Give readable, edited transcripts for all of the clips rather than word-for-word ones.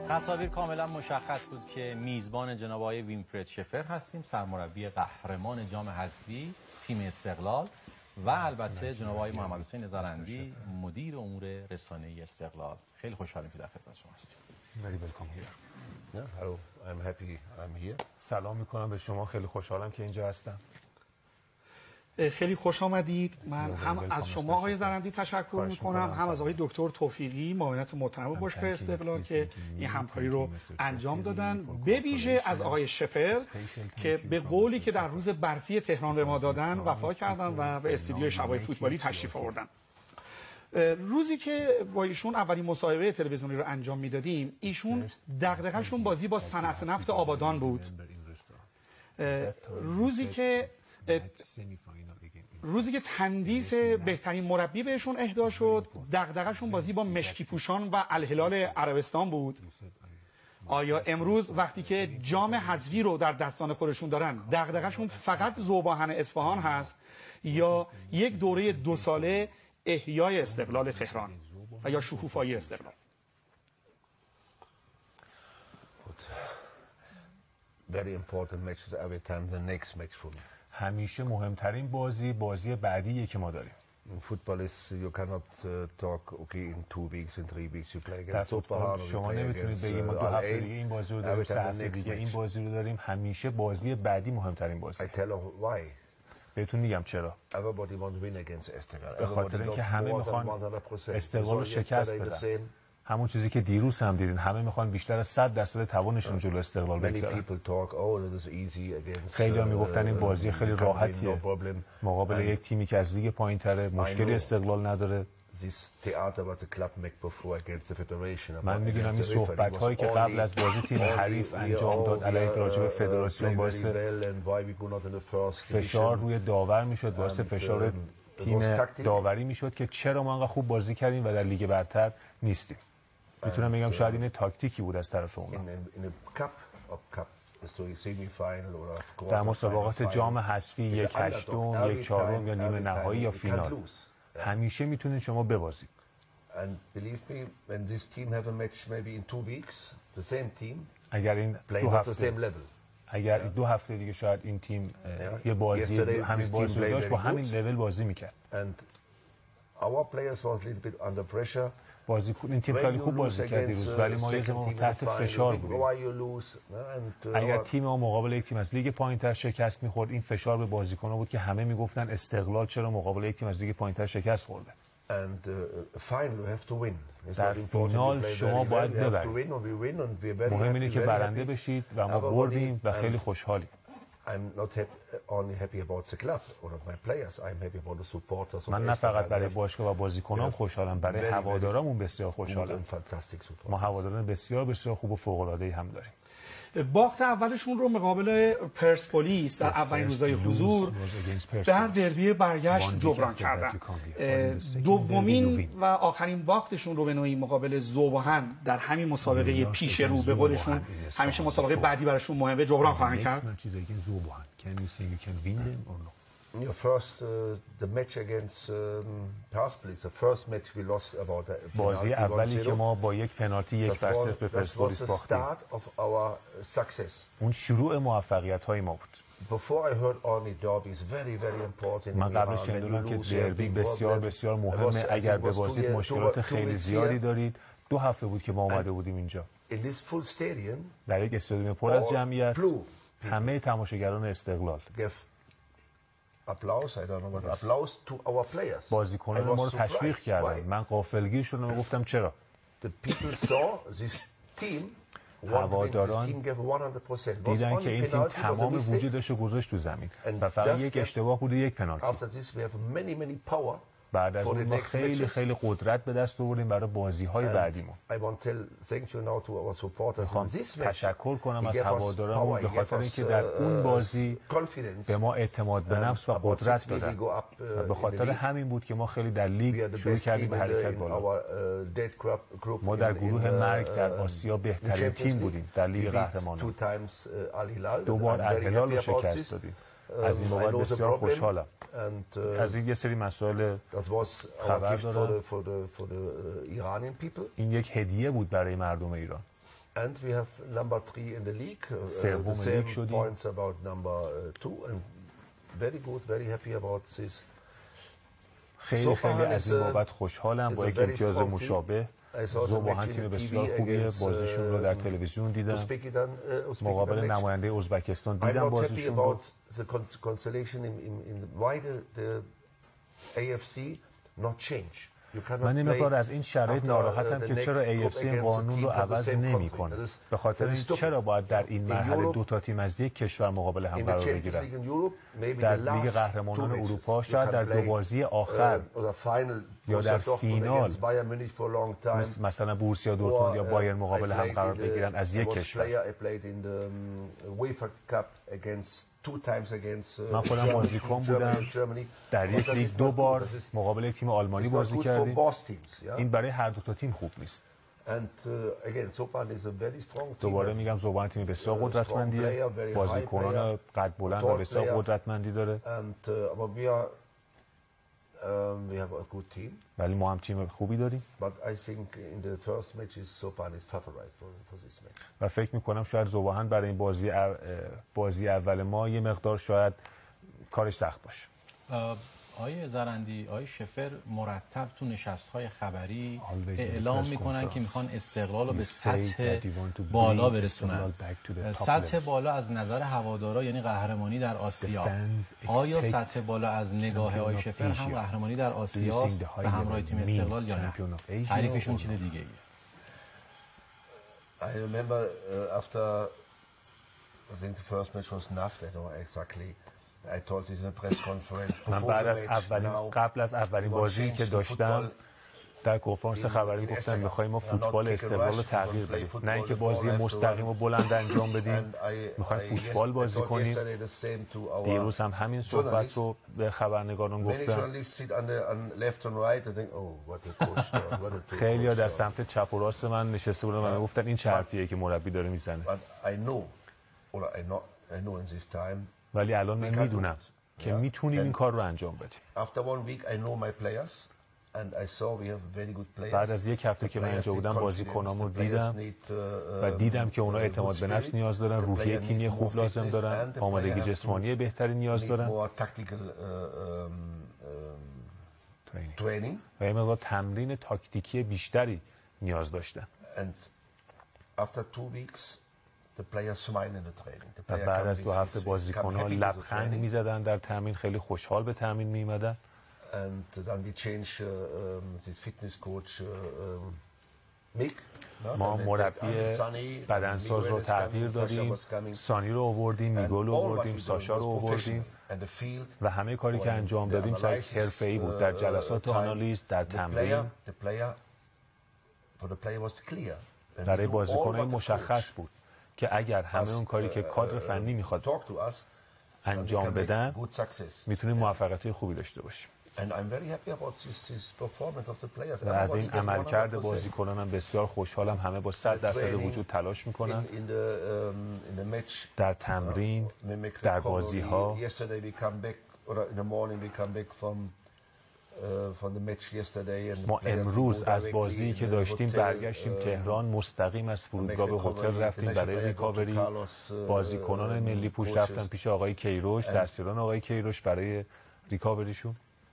تصاویر کاملا مشخص بود که میزبان جناب آقای وینفرد شفر هستیم، سرمربی قهرمان جام حذفی تیم استقلال، و البته جناب آقای محمد حسین زرندی، مدیر امور رسانه‌ای استقلال. خیلی خوشحالیم که در خدمت شما هستیم. Very welcome here. Yeah, hello. I'm happy I'm here. سلام میکنم به شما، خیلی خوشحالم که اینجا هستم. خیلی خوش آمدید. من هم از شما آقای زرندی تشکر میکنم، هم از آقای دکتر توفیقی، معاونت محترم باشگاه استقلال که این همکاری رو انجام دادن، به ویژه از آقای شفر که به قولی که در روز برفی تهران به ما دادن وفا کردن و به استودیو شبای فوتبالی تشریف آوردن. روزی که با ایشون اولین مصاحبه تلویزیونی رو انجام میدادیم، ایشون دغدغه‌شون بازی با صنعت نفت آبادان بود. روزی که تندیس بهترین مربی بهشون اهدا شد، دغدغه‌شون بازی با مشکی پوشان و الهلال عربستان بود. آیا امروز وقتی که جام حذفی رو در دستان خودشون دارن، دغدغه‌شون فقط ذوب‌آهن اصفهان هست یا یک دوره 2 ساله احیای استقلال تهران و یا شکوفایی استقلال؟ Very important matches every time the next match for me. همیشه مهمترین بازی بعدیه که ما داریم. In football is you cannot talk okay in 2 weeks in 3 weeks you play در against فوتبال شما نمیتونید بگید ما 2 هفته دیگه این بازی رو داریم، 3 هفته دیگه این بازی رو داریم. همیشه بازی بعدی مهمترین بازی. I tell you why. بهتون میگم چرا. Everybody want to win against Esteghlal. به خاطر اینکه همه میخوان استقلال رو شکست بدن. همون چیزی که دیروز هم دیدین، همه میخوان بیشتر از 100% توانشون جلو استقلال بگذارن. خیلی ها میگفتن این بازی خیلی راحتیه مقابل یک تیمی که از لیگ پایین‌تره، مشکلی استقلال نداره. من میدونم این صحبت هایی که قبل از بازی تیم حریف انجام داد علیه راجع به فدراسیون باعث فشار روی داور میشد، باعث فشار تیم داوری میشد که چرا ما انقدر خوب بازی کردیم و در لیگ برتر نیستیم. میتونم بگم شاید این تاکتیکی بود از طرف اونا. در مسابقات جام حذفی 1/8 1/4 یا نیمه نهایی یا فینال همیشه میتونید شما ببازید. اگر این 2 هفته دیگه شاید این تیم یه بازی همین بازی رو داشت با همین لول بازی میکرد. این تیم خیلی خوب بازی کرد دیروز، ولی ما یه زمان تحت فشار بودیم. اگر تیم ما مقابل یک تیم از لیگ پایین‌تر شکست می‌خورد، این فشار به بازیکن‌ها بود که همه میگفتن استقلال چرا مقابل یک تیم از لیگ پایین‌تر شکست خورده. در فینال شما باید ببرید. مهم اینه که برنده بشید و ما بردیم و خیلی خوشحالیم. من نه فقط برای باشگاه و بازیکنان خوشحالم، برای هوادارامون بسیار خوشحالم. ما هواداران بسیار بسیار خوب و فوق‌العاده‌ای هم داریم. باخت اولشون رو مقابل پرسپولیس در اولین روزهای حضور در دربی برگشت جبران کردن. دومین و آخرین باختشون رو به نوعی مقابل ذوب‌آهن در همین مسابقه پیش رو به قولشون همیشه مسابقه بعدی براشون مهمه جبران خواهند کرد. بازی اولی که ما با یک پنالتی 1-0 به پرسپولیس باختیم، اون شروع موفقیت‌های ما بود. من قبلش شنیدم که دربی بسیار بسیار مهمه، اگر به بازی مشکلات خیلی زیادی دارید. 2 هفته بود که ما اومده بودیم اینجا در یک استادیوم پر از جمعیت، همه تماشاگران استقلال بازیکنان ما رو تشویق کردن. من غافلگیر شدم و گفتم چرا؟ هواداران دیدن که این تیم تمام وجودش رو گذاشت تو زمین و فقط یک اشتباه بود و یک پنالتی. بعد از اون ما خیلی خیلی قدرت به دست آوردیم برای بازی‌های بعدیمون. میخوام تشکر کنم از هوادارانمون به خاطر اینکه در اون بازی به ما اعتماد به نفس و قدرت دادن. به خاطر همین بود که ما خیلی در لیگ شروع کردیم به حرکت بالا. ما در گروه مرگ در آسیا بهترین تیم بودیم در لیگ قهرمانان. 2 بار الهلال رو شکست دادیم. از این بابت بسیار خوشحالم. از این یه سری مسائل خبر دارم. این یک هدیه بود برای مردم ایران. And we have number 3 in the league. The same points about number 2 and very good, very happy about this. خیلی از این بابت خوشحالم با یک امتیاز مشابه. زوباهن تیم بسیار خوبیه، بازیشون رو در تلویزیون دیدم، مقابل نماینده ازبکستان دیدم بازیشون رو. من این مقدار از این شرایط ناراحتم که چرا AFC این قانون رو عوض نمی‌کنه. به خاطر این چرا باید در این مرحله دو تا تیم از یک کشور مقابل هم قرار بگیرن؟ در لیگ قهرمانان اروپا شاید در دو بازی آخر یا در فینال مثلا بورسیا دورتموند یا بایرن مقابل هم قرار بگیرن از یک کشور. من خودم بازیکن بودم، در یک لیگ 2 بار مقابل تیم آلمانی بازی کردیم. این برای هر دو تا تیم خوب نیست. دوباره میگم زوباهن تیم بسیار قدرتمندیه، بازیکنان قد بلند و بسیار قدرتمندی داره. ولی ما هم تیم خوبی داریم. و فکر میکنم شاید زوباهن برای این بازی اول ما یه مقدار شاید کارش سخت باشه. آقای زرندی، آقای شفر مرتب تو نشست‌های خبری اعلام میکنن که میخوان استقلال رو به سطح بالا برسونن. سطح بالا از نظر هوادارا یعنی قهرمانی در آسیا. آیا سطح بالا از نگاه آقای شفر هم قهرمانی در آسیا به همراه تیم استقلال یا نه؟ تعریفشون چیز دیگه ایه. I remember after I think the first match was NAFT, I don't know exactly. من قبل از اولین بازی که داشتم در کنفرانس خبری گفتم می‌خوایم ما فوتبال استقلال رو تغییر بدیم، نه اینکه بازی مستقیم و بلند انجام بدیم، می‌خوایم فوتبال بازی کنیم. دیروز هم همین صحبت رو به خبرنگاران گفتم. خیلی‌ها در سمت چپ و راست من نشسته بودن و گفتن این چه حرفیه که مربی داره میزنه. ولی الان من میدونم که میتونیم این کار رو انجام بدیم. بعد از یک هفته که من اینجا بودم بازیکنام رو دیدم و دیدم که اونا اعتماد به نفس نیاز دارن، روحیه تیمی خوب لازم دارن، آمادگی جسمانی بهتری نیاز دارن و یه مقدار تمرین تاکتیکی بیشتری نیاز داشتن. و بعد از 2 هفته بازیکن‌ها لبخند می‌زدن در تمرین، خیلی خوشحال به تمرین می‌اومدن. ما مربی بدنساز رو تغییر دادیم، سانی رو آوردیم، میگل رو آوردیم، ساشا رو آوردیم و همه کاری که انجام دادیم سعی حرفه‌ای بود در جلسات آنالیز، در تمرین. برای بازیکن‌ها مشخص بود که اگر همه اون کاری که کادر فنی میخواد انجام بدن میتونیم موفقیت خوبی داشته باشیم. و از این عملکرد بازیکنانم بسیار خوشحالم. همه با 100% وجود تلاش میکنن در تمرین، در بازی ها. ما امروز از بازی که داشتیم برگشتیم تهران، مستقیم از فرودگاه به هتل رفتیم برای ریکاوری. بازیکنان ملی پوش رفتن پیش آقای کیروش، دستیاران آقای کیروش برای ریکاوریشون.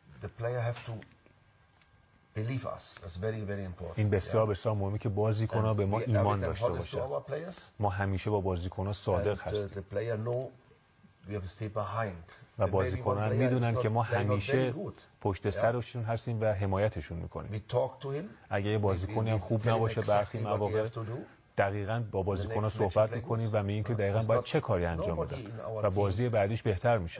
این بسیار بسیار مهمه که بازیکن‌ها به ما ایمان داشته باشن. ما همیشه با بازیکن‌ها صادق هستیم و بازیکنان میدونن که ما همیشه پشت سرشون هستیم و حمایتشون میکنیم. اگه یه بازیکنی هم خوب نباشه برخی مواقع دقیقاً با بازیکن‌ها صحبت میکنیم و میگیم که دقیقاً باید چه کاری انجام بدن و بازی بعدیش بهتر میشه.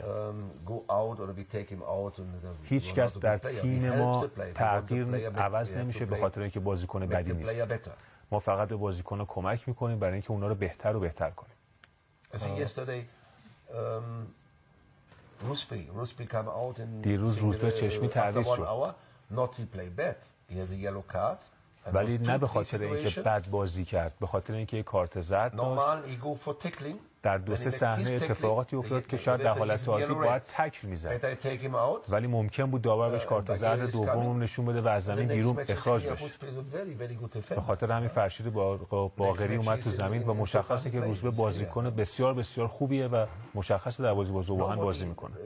هیچ کس در تیم ما تغییر عوض نمیشه به خاطر اینکه بازیکن بدی نیست. ما فقط به بازیکن‌ها کمک میکنیم برای اینکه اونا رو بهتر و بهتر کنیم. دیروز روزبه چشمی تعویض شد ولی نه به خاطر اینکه بد بازی کرد، به خاطر اینکه کارت زرد داشت. در 2-3 صحنه اتفاقاتی افتاد که شاید در حالت عادی باید تکل میزد، ولی ممکن بود داور بهش کارت زرد دوم نشون بده و از زمین بیرون اخراج بشه. به خاطر همین فرشید باقری اومد تو زمین و مشخصه که روزبه بازیکن بسیار بسیار خوبیه و مشخصه در بازی با ذوب‌آهن بازی میکنه.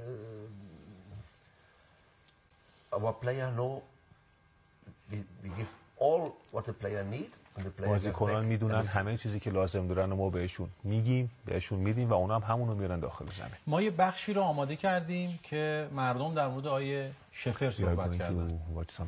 بازیکنان میدونن همه چیزی که لازم دارن و ما بهشون میگیم، بهشون میدیم و اونا هم همونو میارن داخل زمین. ما یه بخشی رو آماده کردیم که مردم در مورد آیه شفر صحبت کردن.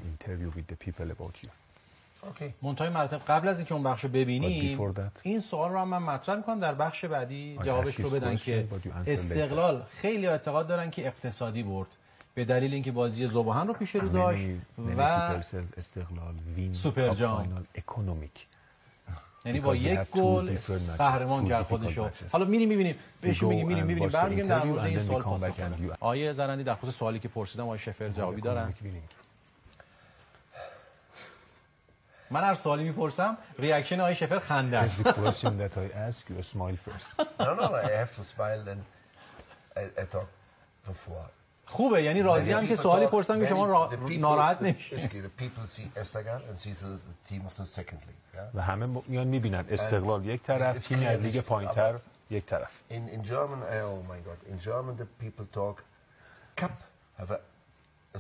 منتهای مراتب قبل از اینکه اون بخش رو ببینیم این سوال رو هم من مطرح میکنم در بخش بعدی جوابش رو بدن که استقلال خیلی اعتقاد دارن که اقتصادی برد به دلیل اینکه بازی ذوب‌آهن رو پیش رو داشت و استقلال سوپر جام یعنی با یک گل قهرمان کرد خودشو. حالا می‌بینیم بهش می‌بینیم برمیگردیم در مورد این سوال پاسخ بدیم. آیه زرندی در خصوص سوالی که پرسیدم آیه شفر جوابی دارن؟ من هر سوالی میپرسم ریاکشن آیه شفر خنده است. خوبه، یعنی راضی هم که سوالی پرسیدم که شما ناراحت نمیشید. و همه میان میبینن استقلال یک طرف، تیم از لیگ پایینتر یک طرف. In German, oh my God, in German the people talk cup have a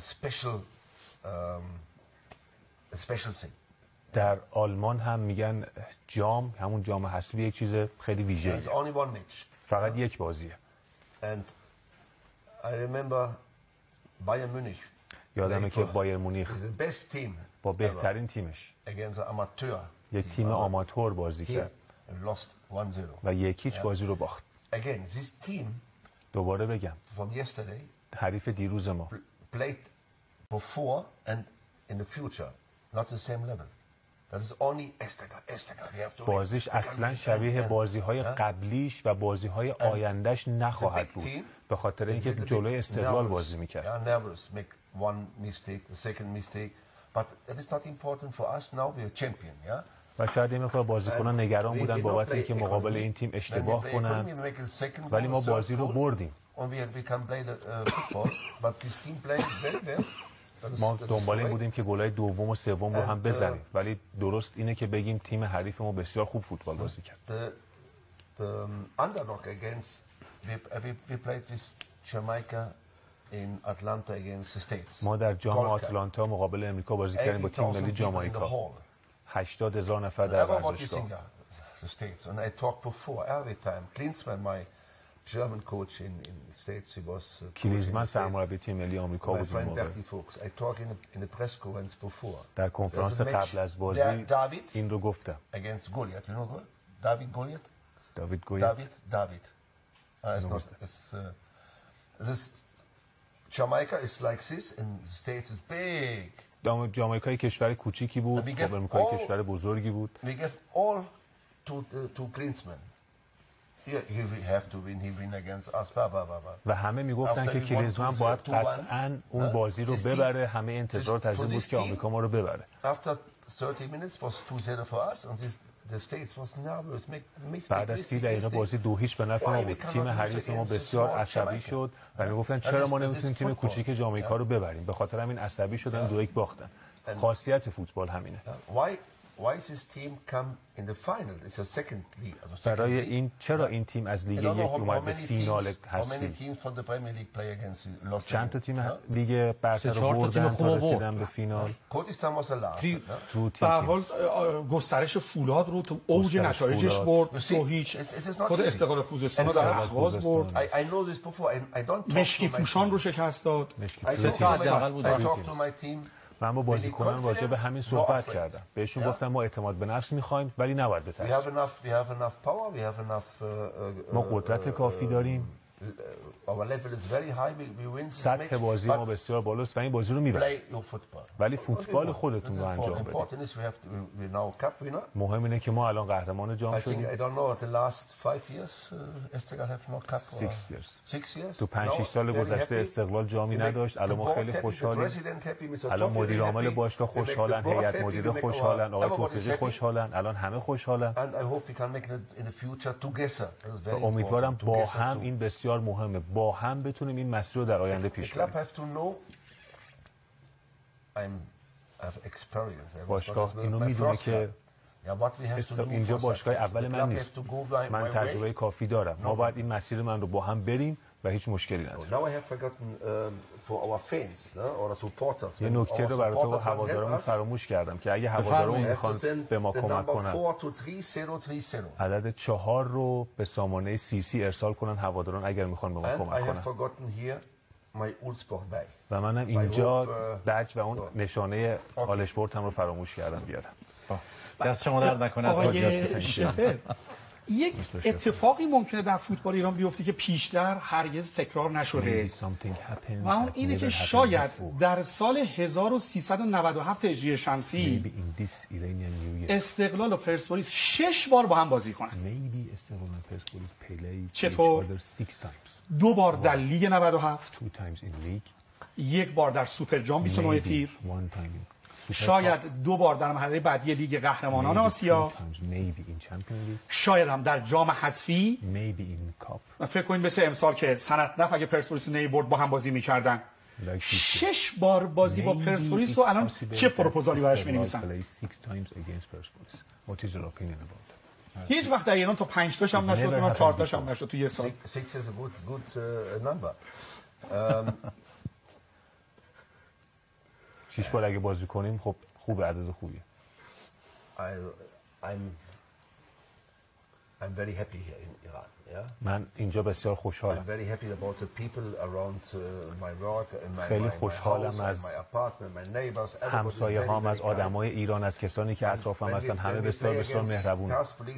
special thing. در آلمان هم میگن جام، همون جام حذفی یک چیز خیلی ویژه‌ایه. فقط یک بازیه. And I remember Bayern Munich. یادمه که بایر مونیخ با بهترین تیمش یک تیم آماتور بازی کرد و 1-0 بازی رو باخت. دوباره بگم حریف دیروز ما بازیش اصلا شبیه بازی‌های قبلیش و بازی‌های آیندهش نخواهد بود به خاطر اینکه جلوی استقلال بازی می‌کرد. و شاید این مقدار بازیکنان نگران بودن بابت اینکه مقابل این تیم اشتباه کنن، ولی ما بازی رو بردیم. ما دنبال این بودیم که گل‌های دوم و سوم رو هم بزنیم، ولی درست اینه که بگیم تیم حریف ما بسیار خوب فوتبال بازی کرد. ما در جام آتلانتا مقابل امریکا بازی کردیم با تیم ملی جامائیکا. 80,000 نفر در ورزشگاه. German coach in the States, he was کلیزمن سرمربی تیم ملی آمریکا بود اون موقع. در کنفرانس قبل از بازی این رو گفتم. Against Goliath, you know David Goliath? David. Jamaica is like this in the States is big. جامائیکا کشور کوچیکی بود، آمریکا کشور بزرگی بود. We give all to Klinsmann. و همه میگفتن که کلیزمن باید قطعاً اون بازی رو ببره. همه انتظارات از این بود که آمریکا ما رو ببره. بعد از 30 دقیقه بازی 2-0 به نفع ما بود. تیم حریف ما بسیار عصبی شد و میگفتن چرا ما نمیتونیم تیم کوچیک جامائیکا رو ببریم. به خاطر همین عصبی شدن 2-1 باختن. خاصیت فوتبال همینه. برای این چرا این تیم از لیگ یک اومد به فینال حذفی؟ چند تا تیم لیگ برتر رو بردن تا رسیدن به فینال؟ به هر حال گسترش فولاد رو تو اوج نتایجش برد. 2-0 خود استقلال خوزستان رو در آغاز برد. مشکی پوشان رو شکست داد. من با بازیکنان راجع به همین صحبت کردم. بهشون گفتم ما اعتماد به نفس می‌خوایم ولی نباید بترسیم. ما قدرت کافی داریم سطح بازی ما بسیار بالاست و این بازی رو میبریم، ولی فوتبال خودتون رو انجام بدید. مهم اینه که ما الان قهرمان جام شدیم. 6 years. تو 5-6 سال گذشته استقلال جامی نداشت. الان ما خیلی خوشحالیم. الان مدیر عامل باشگاه خوشحالن، هیئت مدیره خوشحالن، آقای توفیقی خوشحالن، الان همه خوشحالن. امیدوارم با هم، این بسیار مهمه، با هم بتونیم این مسیر رو در آینده پیش بریم. باشگاه اینو میدونه که اینجا باشگاه اول من نیست، من تجربه کافی دارم، ما باید این مسیر من رو با هم بریم و هیچ مشکلی نداره. یه نکته رو برای تو هوادارمون فراموش کردم که اگه هوادارمون میخوان به ما کمک کنن عدد 4 رو به سامانه CC ارسال کنن هواداران اگر میخوان به ما کمک کنن. و منم اینجا بچ و اون نشانه آلشپورت هم رو فراموش کردم بیارم. دست شما درد نکنه. آقای شفر، یک اتفاقی ممکنه در فوتبال ایران بیفته که پیشتر هرگز تکرار نشده و اون اینه که شاید در سال 1397 هجری شمسی استقلال و پرسپولیس 6 بار با هم بازی کنن. چطور؟ 2 بار در لیگ 97، 1 بار در سوپر جام 29 تیر، شاید 2 بار در مرحله بعدی لیگ قهرمانان آسیا، شاید هم در جام حذفی. فکر کنید مثل امسال که سنت نفت اگه پرسپولیس نیبرد با هم بازی می‌کردن. 6 بار بازی با پرسپولیس رو الان چه پروپوزالی براش می‌نویسن؟ هیچ وقت در ایران تا 5 تاش هم نشد، اونم 4 تاش هم نشد تو یه سال. 6 is a good number. 6 بار اگه بازی کنیم خب خوب، عدد خوبیه. I'm very happy here in Iran. Yeah? من اینجا بسیار خوشحالم. I'm very happy about the people around my work and خیلی خوشحالم از همسایه هام، از آدمای ایران، از کسانی که اطرافم هستن، همه بسیار مهربونن.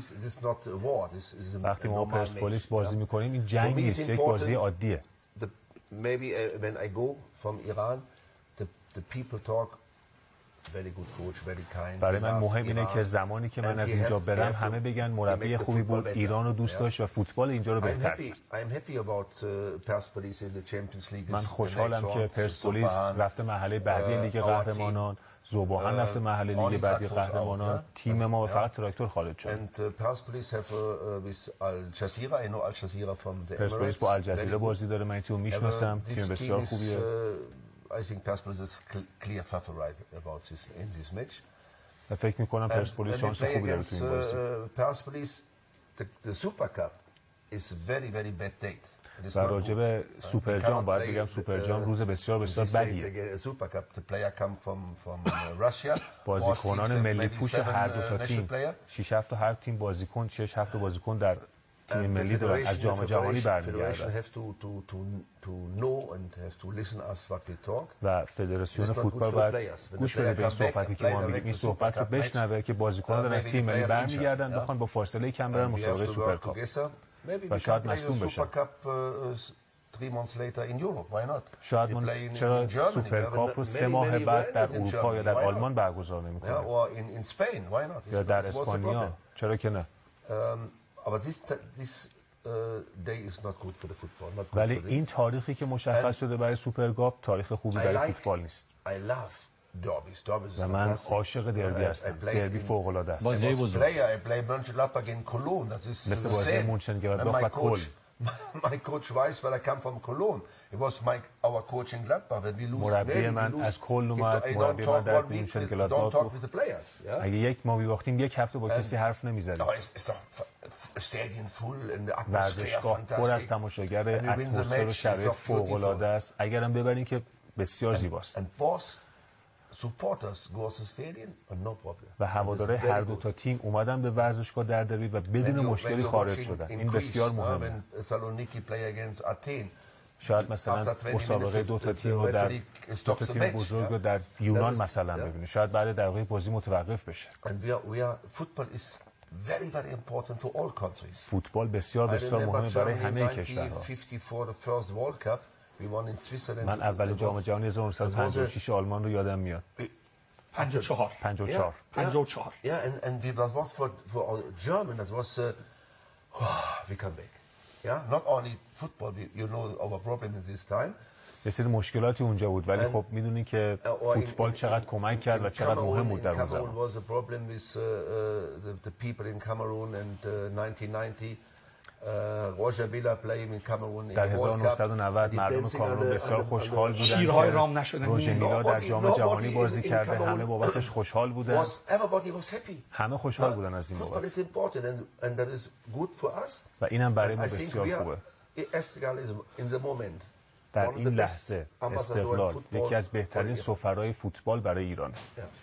وقتی ما پرسپولیس بازی میکنیم این جنگ نیست، یک بازی عادیه. Maybe when I go from Iran, the people talk very good coach, very kind. برای من مهم اینه که زمانی که من از اینجا برم همه بگن مربی خوبی بود، ایران رو دوست داشت و فوتبال اینجا رو بهتر کرد. من خوشحالم که پرسپولیس رفته مرحله بعدی لیگ قهرمانان، ذوباهن رفته مرحله لیگ بعدی قهرمانان، تیم ما فقط تراکتور خارج شد. پرسپولیس با الجزیره بازی داره، من تیم میشناسم، تیم بسیار خوبیه. I think Persepolis is clear favorite about this match. فکر می‌کنم پرسپولیس شانس خوبی داره تو این بازی. Persepolis, the Super Cup is very bad date. و راجع به سوپر جام باید بگم سوپر جام روز بسیار بدیه. بازیکنان ملی پوش هر دو تا تیم 6 هفته هر تیم بازیکن 6 هفته بازیکن در تیم ملی دارن از جام جهانی برمیگردن و فدراسیون فوتبال باید گوش بده به این صحبتی که ما میگیم، این صحبت رو بشنوه که بازیکنان دارن از تیم ملی برمیگردن بخوان با فاصله کم برن مسابقه سوپرکاپ و شاید مصدوم بشن. شاید من چرا سوپرکاپ رو 3 ماه بعد در اروپا یا در آلمان برگزار نمی‌کنیم یا در اسپانیا، چرا که نه؟ ولی این تاریخی که مشخص شده برای سوپرکاپ تاریخ خوبی برای فوتبال نیست. و من عاشق دربی هستم. دربی فوق‌العاده است. بازی بزرگ. مثل بازی مونشنگلادباخ و کل. My coach weiß, where I come from Cologne. He was our coach in Gladbach. When we lose, مربی من از کل اومد، مربی من در مونشنگلادباخ گفت اگه یک ما می‌باختیم یک هفته با کسی حرف نمی‌زدیم. ورزشگاه پر از تماشاگر، اتمسفر و شرایط فوق‌العاده است. اگرم ببرین که بسیار زیباست. و هواداره هر دو تا تیم اومدن به ورزشگاه در دربی و بدون مشکلی خارج شدن. این بسیار مهمه. شاید مثلا مسابقه 2 تا تیم رو در 2 تا تیم بزرگ رو در یونان مثلا ببینید، شاید بعد دقیقه بازی متوقف بشه. very, very important for all countries. فوتبال بسیار بسیار مهمه برای همه کشورها. 1954 the first World Cup we won in Switzerland. من اول جام جهانی 1956 آلمان رو یادم میاد. 54 Yeah, and that was for our German, that was we come back. Yeah, not only football, you know our problem in this time. یه سری مشکلاتی اونجا بود ولی خب میدونی که فوتبال چقدر کمک کرد و چقدر مهم بود در اون زمان. Cameroon was a problem with the people in Cameroon and 1990 Roger Milla playing in Cameroon in در 1990 مردم کامرون بسیار خوشحال بودن. شیرهای رام نشدن. روژر میلا در جام جهانی بازی کرده، همه بابتش خوشحال بودن. همه خوشحال بودن از این بابت. و اینم برای ما بسیار خوبه. در این لحظه استقلال یکی از بهترین سفرهای فوتبال برای ایران.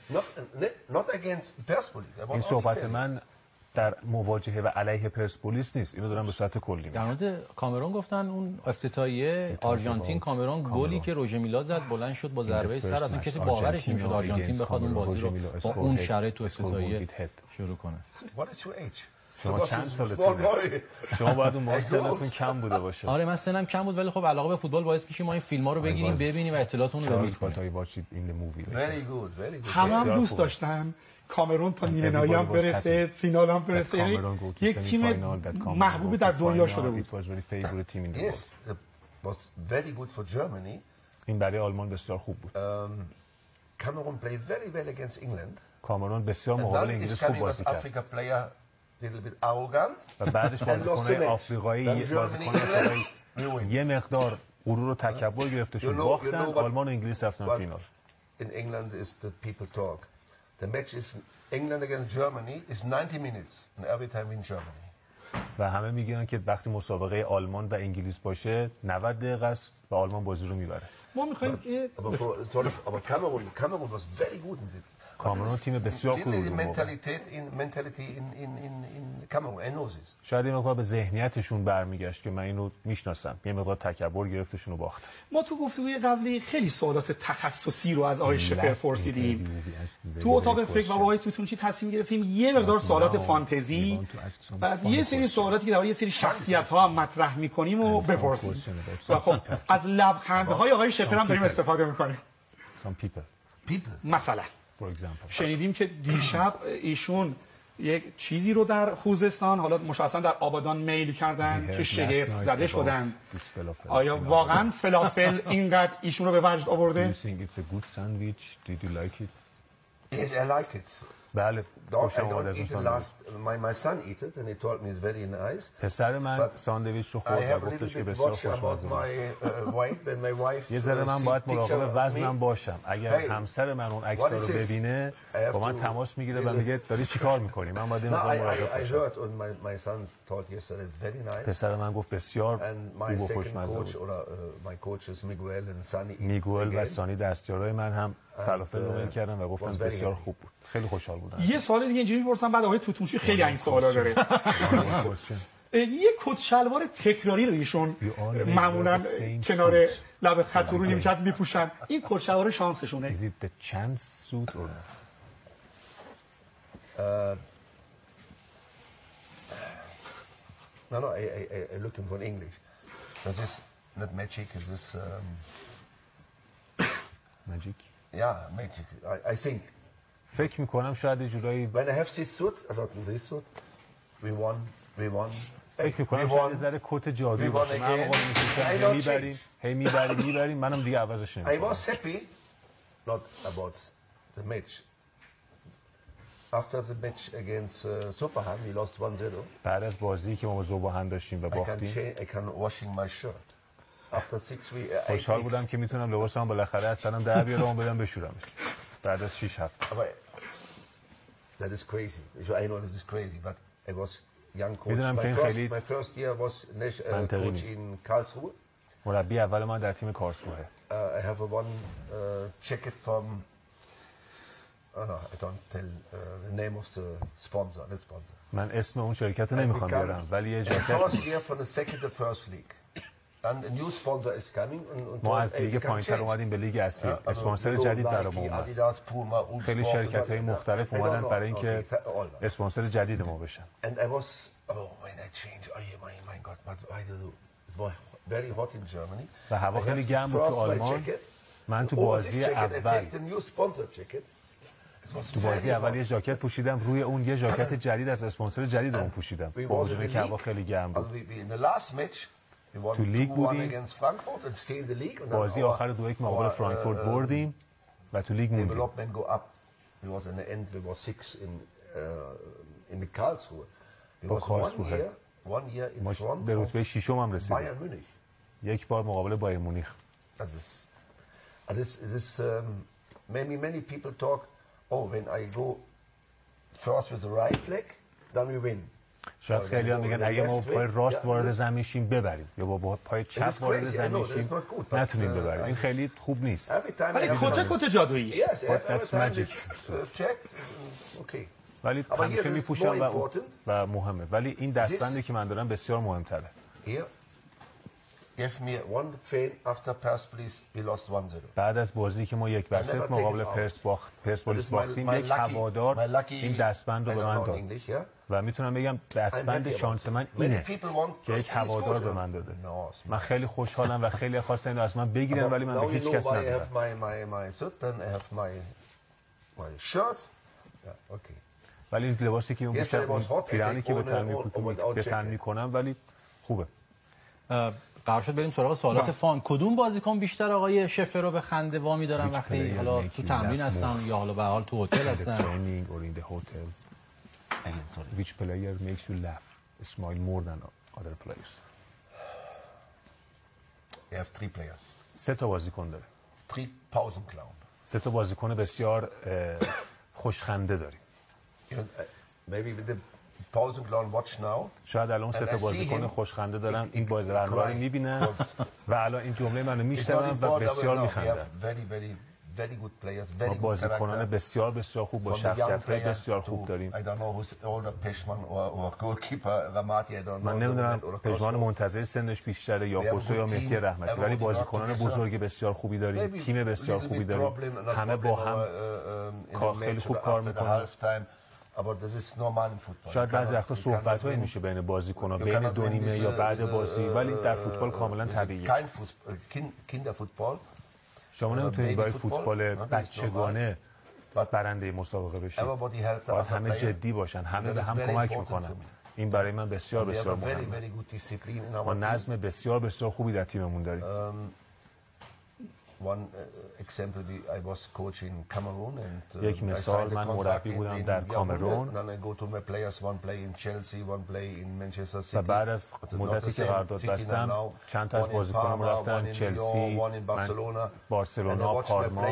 این صحبت من در مواجهه و علیه پرسپولیس نیست، اینو دارم به صورت کلی میگم. در مورد کامرون گفتن اون افتتاحیه آرژانتین کامرون گلی که روژر میلا زد بلند شد با ضربه سر، اصلا کسی باورش نمیشد آرژانتین بخواد اون بازی رو با اون شرایط تو افتتاحیه شروع کنه. شما چند سالتونه؟ شما باید اون موقع سنتون کم بوده باشه. آره من سنم کم بود ولی خب علاقه به فوتبال باعث میشه ما این فیلم‌ها رو بگیریم ببینیم و اطلاعاتمون رو بگیریم. همه هم دوست داشتن کامرون تا نیمه نهایی هم برسه، فینال هم برسه. یک تیم محبوب در دنیا شده بود. این برای آلمان بسیار خوب بود. کامرون بسیار مقابل انگلیس خوب بازی کرد. و بعدش بازیکن‌های آفریقایی یه مقدار غرور و تکبر گرفتشون باختن، آلمان و انگلیس رفتن فینال. In England is the people talk. The match is England against Germany is 90 minutes and every time in Germany. و همه میگن که وقتی مسابقه آلمان و انگلیس باشه 90 دقیقه است و آلمان بازی رو میبره. ما می‌خوایم aber Cameroon was very good in this. کامرون تیم بسیار خوبی بود. mentality in Cameroon I know this. شاید این مقدار به ذهنیتشون برمیگشت که من اینو میشناسم. یه مقدار تکبر گرفتشون و باختن. ما تو گفتگوی قبلی خیلی سوالات تخصصی رو از آقای شفر پرسیدیم. تو اتاق فکر و با آقای توتونچی تصمیم گرفتیم یه مقدار سوالات فانتزی و یه سری سوالاتی که در یه سری شخصیت‌ها هم مطرح می‌کنیم و بپرسیم. و خب از لبخندهای آقای شفر هم داریم استفاده می‌کنیم. مثلا شنیدیم که دیشب ایشون یک چیزی رو در خوزستان، حالا مشخصا در آبادان میل کردن که شگفت زده شدن. آیا واقعا فلافل اینقدر ایشون رو به وجد آورده؟ Yes, I like it. بله خوشم اومد از اون ساندویچ. My son ate it and he told me it's very nice. پسر من ساندویچ رو خورد و گفتش که بسیار خوشمزه بود. یه ذره من باید مراقب وزنم باشم. اگر همسر من اون عکس رو ببینه با من تماس میگیره و میگه داری چیکار میکنی؟ من باید مراقب باشم. پسر من گفت بسیار خوب و خوشمزه بود. میگوئل و سانی دستیارای من هم فلافل رو میل کردن و گفتن بسیار خوب بود. خیلی خوشحال بودم. یه سوال دیگه اینجوری می‌پرسم بعد آقای توتونچی خیلی این سوالا داره. یه کت شلوار تکراری رو ایشون معمولا کنار لب خط رو نیمکت میپوشن. این کت شلوار شانسشونه. Is it the chance suit or not? No, I looking for English. Das ist not magic, it is magic. Yeah, magic. I think. فکر میکنم شاید جورایی when I have this suit, not this suit, we won. فکر میکنم شاید ذره کت جادویی باشه. من آقا میبریم منم دیگه عوضش نمیکنم. I was happy not about the match. After the match against Superham, we lost 1-0. بعد از بازی که ما با ذوباهن داشتیم و باختیم I can washing my shirt. After 6 weeks خوشحال بودم که میتونم لباسام بالاخره از تنم در بیارم و بدم بشورمش بعد از 6 هفته. That is crazy. I know this is crazy, but I was young coach. My first year was coach in Karlsruhe. مربی اول من در تیم کارلسروه. I have one jacket from I don't tell the name of the sponsor. Let's sponsor. من اسم اون شرکت رو نمیخوام بیارم ولی یه جاکت first year from the second to first league. ما از لیگ پایین‌تر اومدیم به لیگ اصلی. اسپانسر جدید برامون اومد. خیلی شرکت‌های مختلف اومدن برای اینکه اسپانسر جدید ما بشن. و هوا خیلی گرم بود تو آلمان. من تو بازی اول یه ژاکت پوشیدم، روی اون یه ژاکت جدید از اسپانسر جدیدمون پوشیدم. با وجود اینکه هوا خیلی گرم بود. تو لیگ بودیم، بازی آخر 2-1 مقابل فرانکفورت بردیم و تو لیگ موندیم. با کارلسروه ما به رتبه ششم هم رسیدیم. یک بار مقابل بایر مونیخ. Many people talk, when I go first with the right leg, then we win. شاید خیلی هم میگن اگه ما پای راست وارد زمین شیم ببریم یا با پای چپ وارد زمین شیم نتونیم ببریم. این خیلی خوب نیست. ولی کت جادویی. ولی همیشه میپوشم و مهمه. ولی این دستبندی که من دارم بسیار مهمتره. بعد از بازی که ما 1-0 مقابل پرسپولیس باختیم، یک هوادار این دستبند رو به من داد و میتونم بگم دستبند شانس من اینه که یک هوادار به من داده. من خیلی خوشحالم و خیلی خواستم اینو از من بگیرن ولی من به هیچ کس ندادم. ولی این لباسی که میپوشم، پیراهنی که به تن میکنم، ولی خوبه. قرار شد بریم سراغ سوالات فان. کدوم بازیکن بیشتر آقای شفر رو به خنده وامی دارن وقتی حالا تو تمرین هستن یا حالا به حال تو هتل هستن؟ Which player makes you laugh, smile more than other players? We have 3 players. 3 تا بازیکن داره. 3 Pausenclown. 3 تا بازیکن بسیار خوشخنده داریم. Maybe with the Pausenclown watch now. شاید الان 3 تا بازیکن خوشخنده دارم این بازی رو میبینن و الان این جمله منو میشنون و بسیار میخندن. ما بازیکنان بسیار بسیار خوب با شخصیت‌های بسیار خوب داریم. من نمیدونم پژمان منتظر سنش بیشتره یا خوسو یا مهدی رحمتی، ولی بازیکنان بزرگ بسیار خوبی داریم، تیم بسیار خوبی داریم، همه با هم خیلی خوب کار میکنن. شاید بعضی وقتا صحبت‌هایی میشه بین بازیکن‌ها بین دو نیمه یا بعد بازی، ولی در فوتبال کاملا طبیعیه. شما نمیتونید برای فوتبال بچگانه برنده مسابقه بشید. باید همه جدی باشن، همه به هم کمک میکنن. این برای من بسیار بسیار مهمه. ما نظم بسیار بسیار خوبی در تیممون داریم. یک مثال، من مربی بودم در کامرون و بعد از مدتی که قرارداد بستم چند تا از بازیکنان رفتن چلسی، بارسلونا، پارما.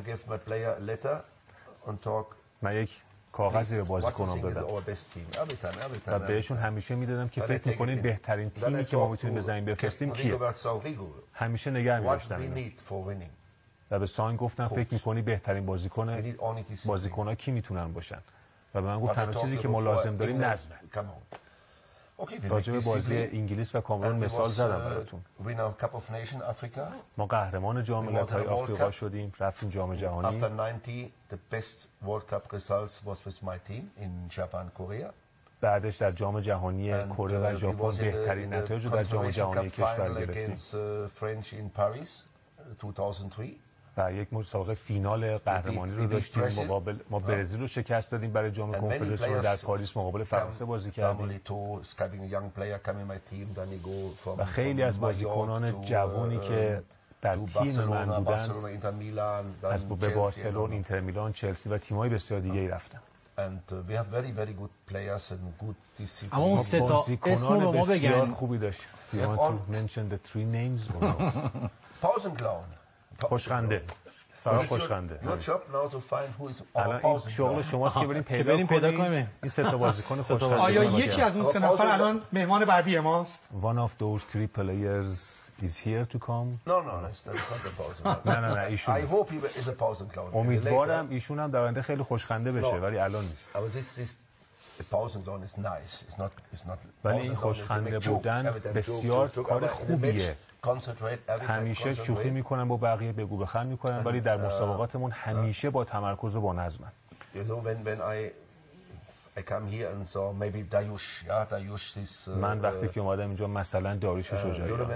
من یک کاغذی به بازیکنان دادم و بهشون همیشه میدادم که فکر میکنین بهترین تیمی که ما میتونیم به زمین بفرستیم کیه. همیشه نگه می‌داشتم و به سان گفتم فکر میکنی بهترین بازیکن‌ها کی میتونن باشن و به من گفت تنها چیزی که ما لازم داریم نظمه. راجع به بازی انگلیس و کامرون مثال زدم براتون. ما قهرمان جام ملت‌های آفریقا شدیم، رفتیم جام جهانی. بعدش در جام جهانی کره و ژاپن بهترین نتایج رو در جام جهانی کشور گرفتیم. و یک مسابقه فینال قهرمانی رو داشتیم مقابل ما برزیل رو شکست دادیم برای جام کنفدراسیون. در پاریس مقابل فرانسه بازی کردیم و خیلی از بازیکنان جوانی که در تیم من بودن از به بارسلون، اینتر میلان، چلسی و تیم‌های بسیار دیگه‌ای رفتن. اما اون سه تا اسم رو ما بگن خوبی داشت. You want to mention the 3 names or no? خوشخنده، فقط خوشخنده. الان این شغل شماست که بریم پیدا کنیم این 3 تا بازیکن خوشخنده. آیا یکی از اون 3 نفر الان مهمان بعدی ماست؟ One of those 3 players is here to come. نه ایشون امیدوارم ایشون هم در آینده خیلی خوشخنده بشه ولی الان نیست. ولی این خوشخنده بودن بسیار کار خوبیه. همیشه شوخی میکنن با بقیه، بگو بخند میکنن، ولی در مسابقاتمون همیشه با تمرکز و با نظمن. من وقتی که اومدم اینجا مثلا داریوش شجاعی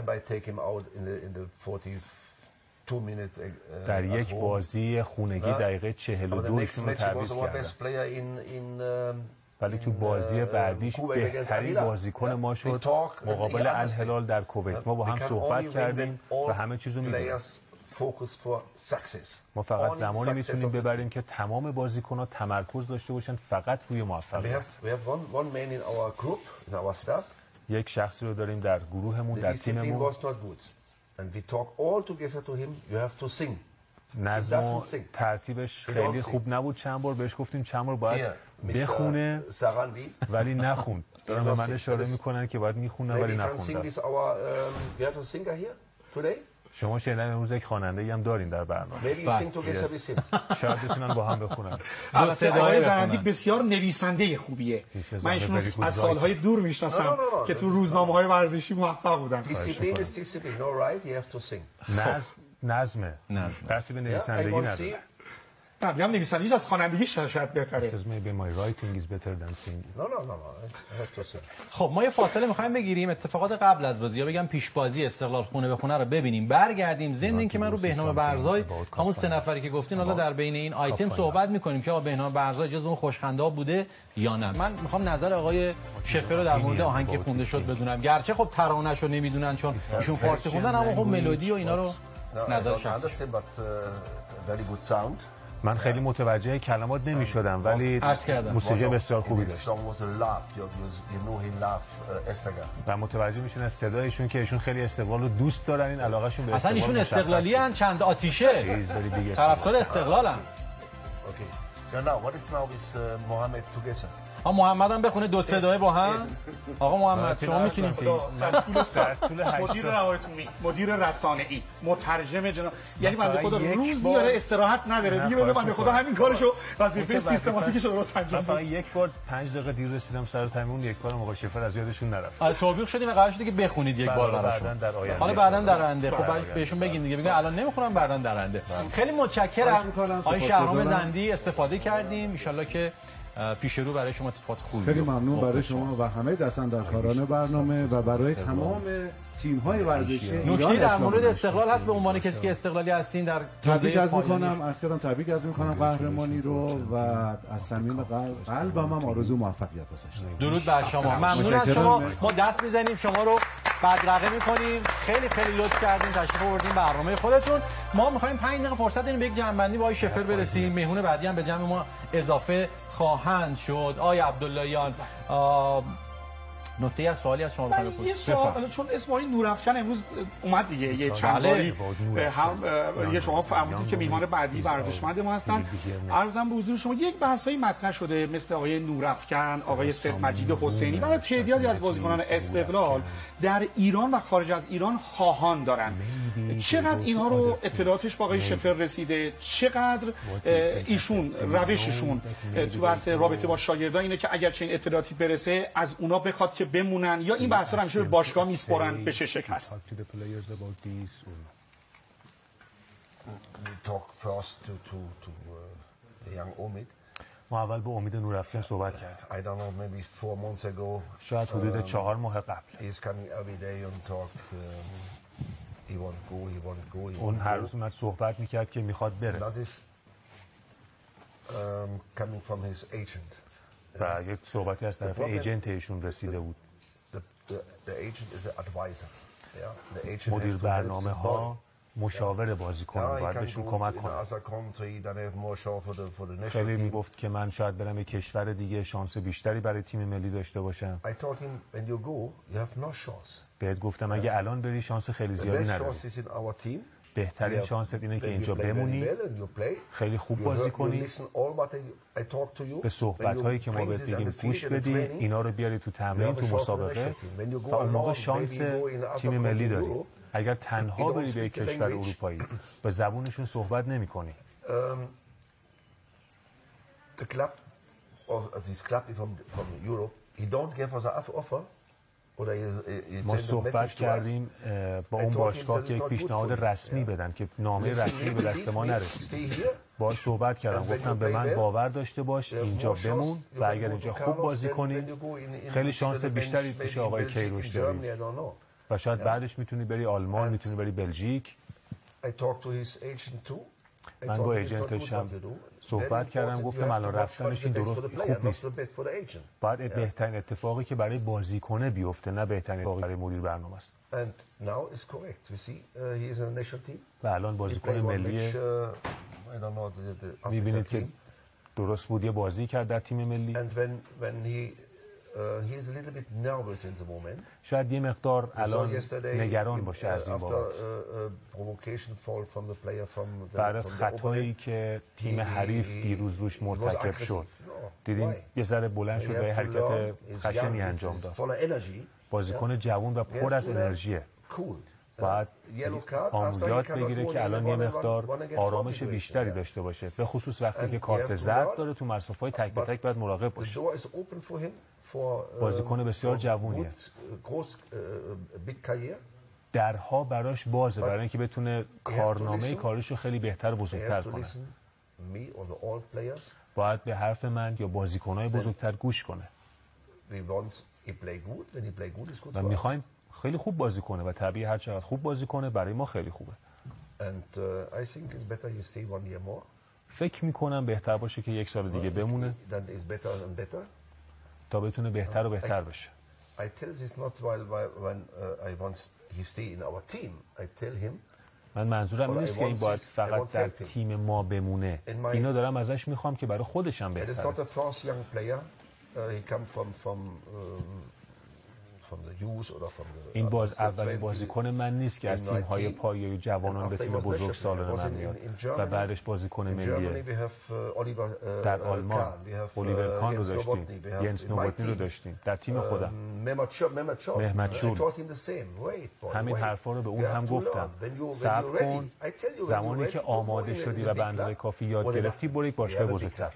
در یک بازی خونگی دقیقه 42 ایشون رو تعویض کردن، ولی تو بازی بعدیش بهترین بازیکن ما شد مقابل الهلال در کویت. ما با هم صحبت کردیم و همه چیزو میدونیم. ما فقط زمانی میتونیم ببریم که تمام بازیکن‌ها تمرکز داشته باشن فقط روی موفقیت. یک شخصی رو داریم در گروهمون، در تیممون. نظم و ترتیبش خیلی خوب نبود. چند بار بهش گفتیم چند بار باید بخونه ولی نخوند. دارم به من اشاره میکنن که باید میخونه ولی نخوندن. شما شنیدم امروز یک خواننده هم دارین در برنامه. شاید بتونن با هم بخونن. البته آقای زرندی بسیار نویسنده خوبیه. من ایشون از سالهای دور میشناسم که تو روزنامه‌های ورزشی موفق بودن. نظمه. دستی به نویسندگی نداره. نه، میگم نویسندگیش از خوانندگی شاید بهتره. خب ما یه فاصله می‌خوایم بگیریم. اتفاقات قبل از بازی، یا بگم پیش بازی استقلال خونه به خونه رو ببینیم، برگردیم. ضمن اینکه من رو بهنام برزای همون 3 نفری که گفتین حالا در بین این آیتم صحبت می‌کنیم که آقا بهنام برزای جزو اون خوشخنده‌ها بوده یا نه. من می‌خوام نظر آقای شفر رو در مورد آهنگ خونده شد بدونم. گرچه خب ترانه‌شو نمیدونن چون ایشون فارسی خوندن، اما خب ملودی و اینا رو نظر شخصی. من خیلی متوجه کلمات نمی‌شدم ولی موسیقی بسیار خوبی داشت. و متوجه میشن از صدایشون که ایشون خیلی استقلال رو دوست دارن. این علاقهشون به اصلا ایشون استقلالی ان، چند آتیشه، طرفدار استقلالن. محمد هم بخونه 2 صدای با هم. آقا محمد شما میتونید مدیر رسانه‌ای، مترجم جناب، یعنی بنده خدا روزی داره استراحت نداره دیگه. بنده خدا همین کارشو وظیفه سیستماتیکش رو درست انجام میده. یک بار 5 دقیقه دیر رسیدم سر تمرین، یک بار آقا شفر از یادشون نرفت. آره توبیخ شدیم، قرار شد که بخونید یک بار براشون. حالا بعداً در آینده خب بهشون بگین دیگه، بگن الان نمیخونم بعداً در آینده. خیلی متشکرم آقای شهرام زندی، استفاده کردیم. ان شاءالله که پیش رو برای شما اتفاقات خوبی خیلی ممنون برای شما و همه دستاندرکاران برنامه و برای تمام تیم‌های ورزشی ایران. نکته در مورد استقلال هست به عنوان کسی که استقلالی هستین در تبریک عرض می‌کنم قهرمانی رو و از صمیم قلبم هم آرزو موفقیت واسش. درود بر شما. ممنون از شما. ما دست می‌زنیم شما رو بدرقه می‌کنیم. خیلی خیلی لطف کردین تشریف آوردین برنامه خودتون. ما می‌خوایم 5 دقیقه فرصت بدیم به یک جمع‌بندی با آقای شفر برسیم. مهمون بعدی هم به جمع ما اضافه خواهند شد. آقای عبداللهیان، نکته از سوالی از شما بخواید بپرسید. یه سوال، چون اسم آقای نورافکن امروز اومد دیگه، یه چند باری هم یه شما فرمودید که میهمان بعدی ورزشمند ما هستن. عرضم به حضور شما یک بحثایی مطرح شده مثل آقای نورافکن، آقای سید مجید حسینی و تعدادی از بازیکنان استقلال در ایران و خارج از ایران خواهان دارن. چقدر اینها رو اطلاعاتش با آقای شفر رسیده؟ چقدر ایشون روششون تو بحث رابطه با شاگردان اینه که اگر چنین اطلاعاتی برسه از اونا بخواد که بمونن، یا این بحثا رو همیشه به باشگاه میسپارن؟ به چه شکل هست؟ ما اول با امید نورافکن صحبت کردیم. شاید حدود 4 ماه قبل. اون هر روز اومد صحبت میکرد که میخواد بره. و یک صحبتی از طرف ایجنت ایشون رسیده بود. مدیر برنامه ها مشاور بازیکن باید بهشون کمک کنه. خیلی میگفت که من شاید برم یک کشور دیگه شانس بیشتری برای تیم ملی داشته باشم. بهت گفتم اگه الان بری شانس خیلی زیادی نداری. بهترین شانست اینه که اینجا بمونی، خیلی خوب بازی کنی، به صحبت‌هایی که ما بهت بگیم گوش بدی، اینا رو بیاری تو تمرین، تو مسابقه و اون موقع شانس تیم ملی داری. اگر تنها بری به یک کشور اروپایی به زبونشون صحبت نمی‌کنی. of this club from Europe, he don't give us an offer. ما صحبت کردیم با اون باشگاه که یک پیشنهاد رسمی بدن که نامه رسمی به دست ما نرسید. باهاش صحبت کردم، گفتم به من باور داشته باش، اینجا بمون و اگر اینجا خوب بازی کنی خیلی شانس بیشتری پیش آقای کیروش داری و شاید بعدش میتونی بری آلمان، میتونی بری بلژیک. من با ایجنتش هم صحبت کردم، گفتم الان رفتنش این درست خوب نیست. باید بهترین اتفاقی که برای بازیکن بیفته، نه بهترین اتفاقی برای مدیر برنامه است. و الان بازیکن ملی میبینید که درست بود یه بازی کرد در تیم ملی. شاید یه مقدار الان نگران باشه از این بابت. بعد از خطایی که تیم حریف دیروز روش مرتکب شد، دیدیم یه ذره بلند شد و یه حرکت خشنی انجام داد. بازیکن جوان و پر از انرژیه. باید آموزش بگیره که الان یه مقدار آرامش بیشتری داشته باشه، به خصوص وقتی که کارت زرد داره تو مسافه‌های تک به تک باید مراقب باشه. بازیکن بسیار جوونیه، درها براش بازه برای اینکه بتونه کارنامه کارش رو خیلی بهتر و بزرگتر کنه. باید به حرف من یا بازیکن‌های بزرگتر گوش کنه و میخوایم خیلی خوب بازی کنه و طبیعی هر چقدر خوب بازی کنه برای ما خیلی خوبه. فکر میکنم بهتر باشه که یک سال دیگه بمونه تا بتونه بهتر و بهتر بشه. من منظورم این نیست که این باید فقط در تیم ما بمونه، اینا دارم ازش میخوام که برای خودش هم بهتره. این اولین بازیکن من نیست که از تیم‌های پایه جوانان به تیم بزرگسالان من میاد و بعدش بازیکن ملیه. در آلمان الیور کان رو داشتیم، ینس نوبوتنی رو داشتیم، در تیم خودم مهمت شول. همین حرفا رو به اون هم گفتم، صبر کن، زمانی که آماده شدی و به اندازه کافی یاد گرفتی برو یک باشگاه بزرگتر.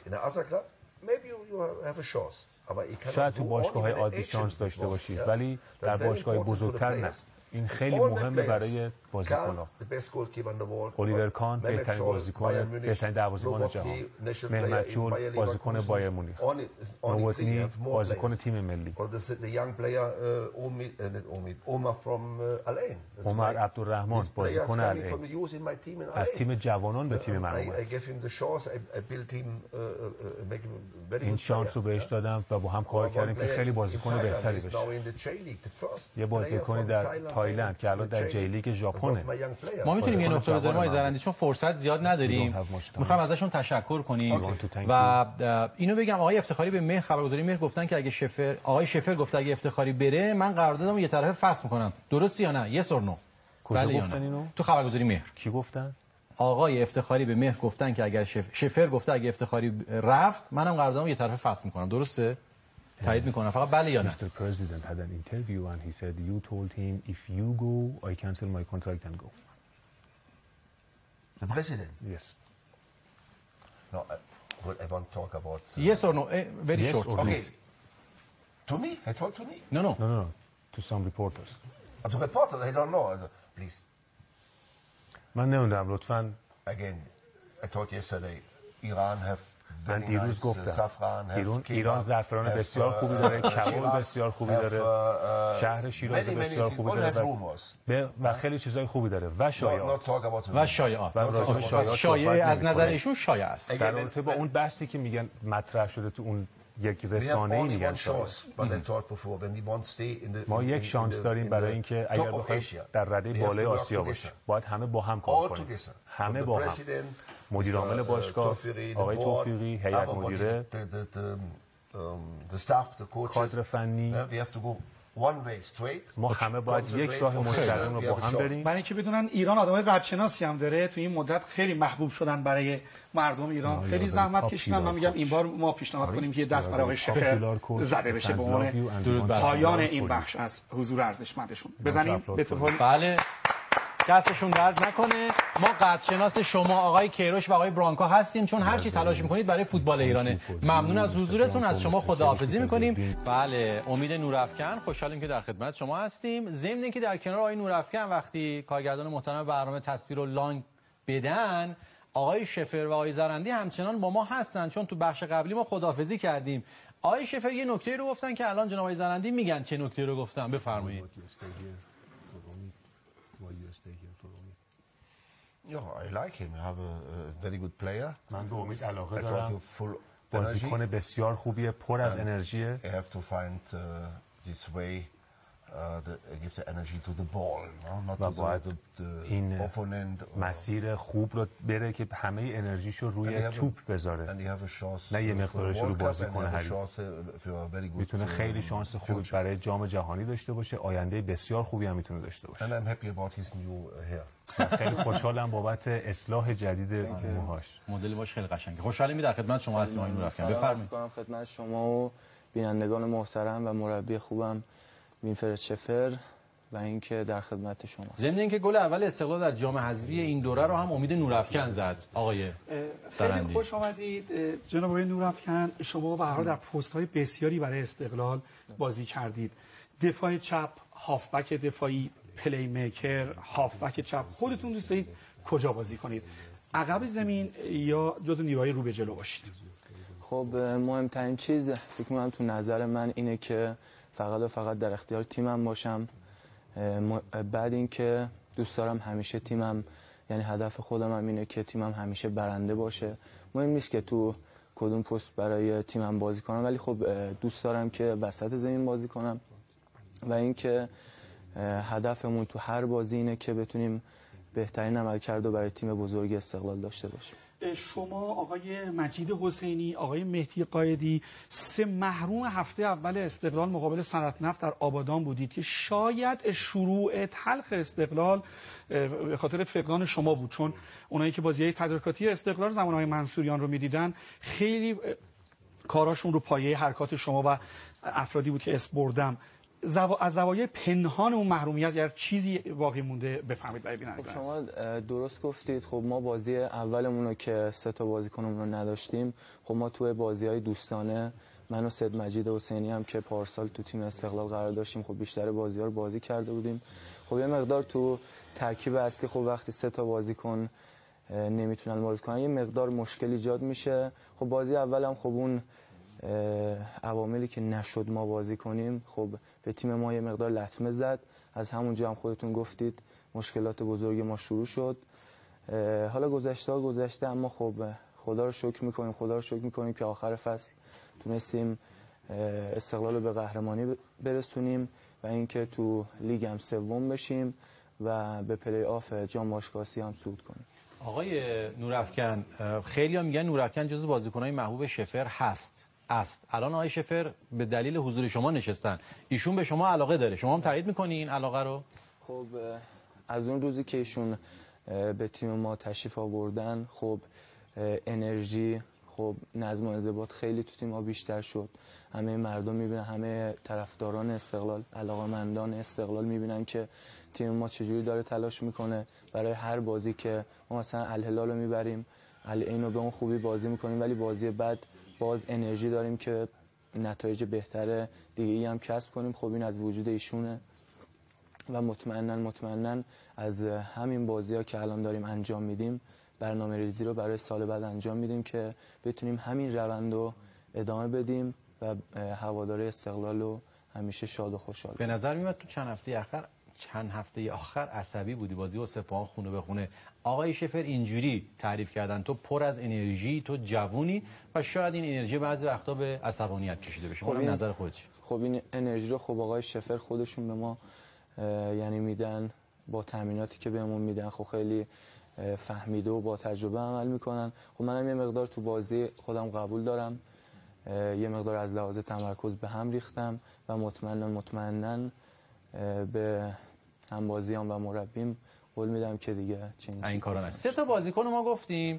شاید تو باشگاه‌های عادی شانس داشته باشید ولی در باشگاه بزرگتر نه. این خیلی مهمه برای بازیکن‌ها. الیور کان بهترین بازیکن، بهترین دروازه‌بان جهان. مهمت شول بازیکن بایر مونیخ. نوبوتنی بازیکن تیم ملی. عمر عبدالرحمن بازیکن العین. از تیم جوانان به تیم من اومد. این شانس رو بهش دادم و با هم کار کردیم که خیلی بازیکن بهتری بشه. یه بازیکنی در تایلند که الان در جی لیگ ژاپنه. ما میتونیم یه نقطه بزنیم آقای زرندی، چون فرصت زیاد نداریم، میخوام ازشون تشکر کنیم و اینو بگم آقای افتخاری به مهر خبرگزاری مهر گفتن که اگه آقای شفر گفت اگه افتخاری بره من قراردادمو یه طرفه فسخ میکنم. درست یا نه؟ یس اور نو؟ کجا گفتن اینو؟ تو خبرگزاری مهر. کی گفتن؟ آقای افتخاری به مهر گفتن که اگر شفر گفته اگه افتخاری رفت منم قراردادمو یه طرفه فسخ میکنم. درسته؟ تایید میکنم، فقط بله یا نه. Mr. President had an interview and he said you told him if you go I cancel my contract and go. The president? Yes. No, I want to talk about Yes or no? Very yes short. Okay. To me? I told to me? No. To some reporters. To reporters? I don't know. Please. من نمیدونم لطفاً. Again, I told yesterday Iran have من دیروز گفتم ایران زعفران بسیار خوبی داره، کباب بسیار خوبی داره، شهر شیراز بسیار خوبی داره و خیلی چیزای خوبی داره و شایعات از نظر ایشون شایعه است. در رابطه با اون بحثی که میگن مطرح شده تو اون یک رسانه‌ای میگن ما یک شانس داریم برای اینکه اگر بخوایم در رده بالای آسیا باشیم باید همه با هم کار کنیم، همه با هم. مدیر عامل باشگاه آقای توفیقی، هیئت مدیره، کادر فنی، ما همه باید یک راه مستقیم رو با هم بریم. برای اینکه بدونن ایران آدمای قدرشناسی هم داره، تو این مدت خیلی محبوب شدن برای مردم ایران، خیلی زحمت کشیدن. من میگم این بار ما پیشنهاد کنیم که یه دست برای آقای شفر زده بشه به عنوان پایان این بخش از حضور ارزشمندشون. بزنیم به طور بله دستشون درد نکنه. ما قدرشناس شما آقای کیروش و آقای برانکو هستیم، چون هر چی تلاش میکنید برای فوتبال ایرانه. ممنون از حضورتون، از شما خداحافظی میکنیم. بله، امید نورافکن، خوشحالیم که در خدمت شما هستیم. ضمن اینکه در کنار آقای نورافکن وقتی کارگردان محترم برنامه تصویر و لانگ بدن، آقای شفر و آقای زرندی همچنان با ما هستن، چون تو بخش قبلی ما خداحافظی کردیم. آقای شفر یه نکته رو گفتن که الان جناب آقای زرندی میگن چه نکته رو گفتن، بفرمایید. I like him. I have a very good player. من به امید علاقه دارم. بازیکن بسیار خوبیه، پر از انرژیه. I have to find this way give the energy to the ball, not و باید این مسیر خوب رو بره که همه انرژیشو روی توپ بذاره، نه یه مقدارش رو بازی کنه. میتونه خیلی شانس خوب برای جام جهانی داشته باشه، آینده بسیار خوبی هم میتونه داشته باشه. خیلی خوشحالم بابت اصلاح جدید موهاش. مدل باش خیلی قشنگه. خوشحالیم در خدمت شما هستیم آقای نورافکن. بفرمایید. خدمت شما و بینندگان محترم و مربی خوبم وینفرد شفر و اینکه در خدمت شما. ضمن اینکه گل اول استقلال در جام حذفی این دوره رو هم امید نورافکن زد. آقای خیلی خوش آمدید جناب آقای نورافکن. شما به هر حال در پست‌های بسیاری برای استقلال بازی کردید. دفاع چپ، هافبک دفاعی، پلی میکر، هافبک چپ. خودتون دوست دارید کجا بازی کنید؟ عقب زمین یا جز نیروهای رو به جلو باشید؟ خب مهمترین چیز فکر می‌کنم تو نظر من اینه که فقط و فقط در اختیار تیمم باشم. بعد اینکه دوست دارم همیشه تیمم، یعنی هدف خودم هم اینه که تیمم همیشه برنده باشه. مهم نیست که تو کدوم پست برای تیمم بازی کنم، ولی خب دوست دارم که وسط زمین بازی کنم و اینکه هدفمون تو هر بازی اینه که بتونیم بهترین عملکرد رو برای تیم بزرگ استقلال داشته باشیم. شما آقای مجید حسینی، آقای مهدی قایدی، سه محروم هفته اول استقلال مقابل صنعت نفت در آبادان بودید که شاید شروع تلخ استقلال به خاطر فقدان شما بود، چون اونایی که بازی‌های تدارکاتی استقلال زمانهای منصوریان رو می‌دیدن خیلی کاراشون رو پایه حرکات شما و افرادی بود که اسم بردم. از زوایای پنهان اون محرومیت یا چیزی باقی مونده بفهمید برای بینندگان. خب شما درست گفتید. خب ما بازی اولمون رو که 3 تا بازیکنمون رو نداشتیم، خب ما توی بازی‌های دوستانه من و سید مجید حسینی هم که پارسال تو تیم استقلال قرار داشتیم، خب بیشتر بازی‌ها رو بازی کرده بودیم. خب یه مقدار تو ترکیب اصلی خب وقتی 3 تا بازیکن نمیتونن بازی کنن یه مقدار مشکل ایجاد میشه. خب بازی اولم خب اون عواملی که نشد ما بازی کنیم خب به تیم ما یه مقدار لطمه زد. از همونجا هم خودتون گفتید مشکلات بزرگ ما شروع شد. حالا گذشته اما خب خدا رو شکر میکنیم که آخر فصل تونستیم استقلال رو به قهرمانی برسونیم و اینکه تو لیگ هم سوم بشیم و به پلی آف جام باشگاه‌آسیا هم صعود کنیم. آقای نورافکن، خیلی‌ها میگن نورافکن جزو بازیکن‌های محبوب شفر است. الان آقای شفر به دلیل حضور شما نشستن، ایشون به شما علاقه داره، شما هم تایید میکنی این علاقه رو؟ خب از اون روزی که ایشون به تیم ما تشریف آوردن خب انرژی، خب نظم و انضباط خیلی تو تیم ما بیشتر شد. همه مردم میبینن، همه طرفداران استقلال، علاقه‌مندان استقلال میبینن که تیم ما چجوری داره تلاش میکنه برای هر بازی که ما مثلا الهلال رو میبریم، اینو به اون خوبی بازی میکنیم، ولی بازی بعد باز انرژی داریم که نتایج بهتره دیگه ای هم کسب کنیم. خب این از وجود ایشونه و مطمئناً از همین بازی‌ها که الان داریم انجام میدیم برنامه‌ریزی رو برای سال بعد انجام میدیم که بتونیم همین روند رو ادامه بدیم و هواداری استقلال رو همیشه شاد و خوشحال. به نظر میاد تو چند هفته آخر عصبی بودی، بازی با سپاهان خونه به خونه. آقای شفر اینجوری تعریف کردن تو پر از انرژی، تو جوونی و شاید این انرژی بعضی وقتا به عصبانیت کشیده بشه. خب نظر خودت چیه؟ خب این انرژی رو خب آقای شفر خودشون به ما یعنی میدن، با تامیناتی که بهمون میدن خب خیلی فهمیده و با تجربه عمل میکنن. خب منم یه مقدار تو بازی خودم قبول دارم، یه مقدار از لحاظ تمرکز به هم ریختم و مطمئناً به همبازیام و مربیم قول میدم که دیگه این کارا نشه. 3 تا بازیکن ما گفتیم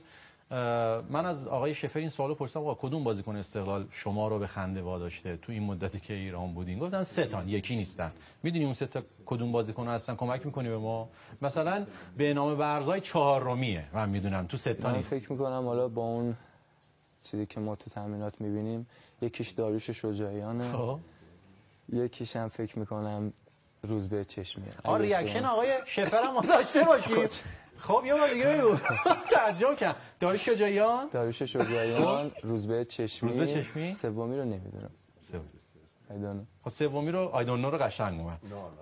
من از آقای شفر این سوالو پرسیدم آقا کدوم بازیکن استقلال شما رو به خنده واداشته تو این مدتی که ایران بودین؟ گفتن 3 تا، یکی نیستن. میدونی اون 3 تا کدوم بازیکن هستن؟ کمک میکنی به ما؟ مثلا به نام برزای 4میه من میدونم، تو 3 تا نیست. من فکر میکنم حالا با اون چیزی که ما تو تمرینات میبینیم، یکیش داریوش شجاعیانه، یکیش هم فکر میکنم روزبه چشمیه. ریاکشن آقای شفر هم داشته باشید. خب یه بار دیگه بگو. تعجب کردم. داریوش شجاعیان، روزبه چشمی، سومی رو نمیدونم. خب سومی رو I don't know رو قشنگ اومد.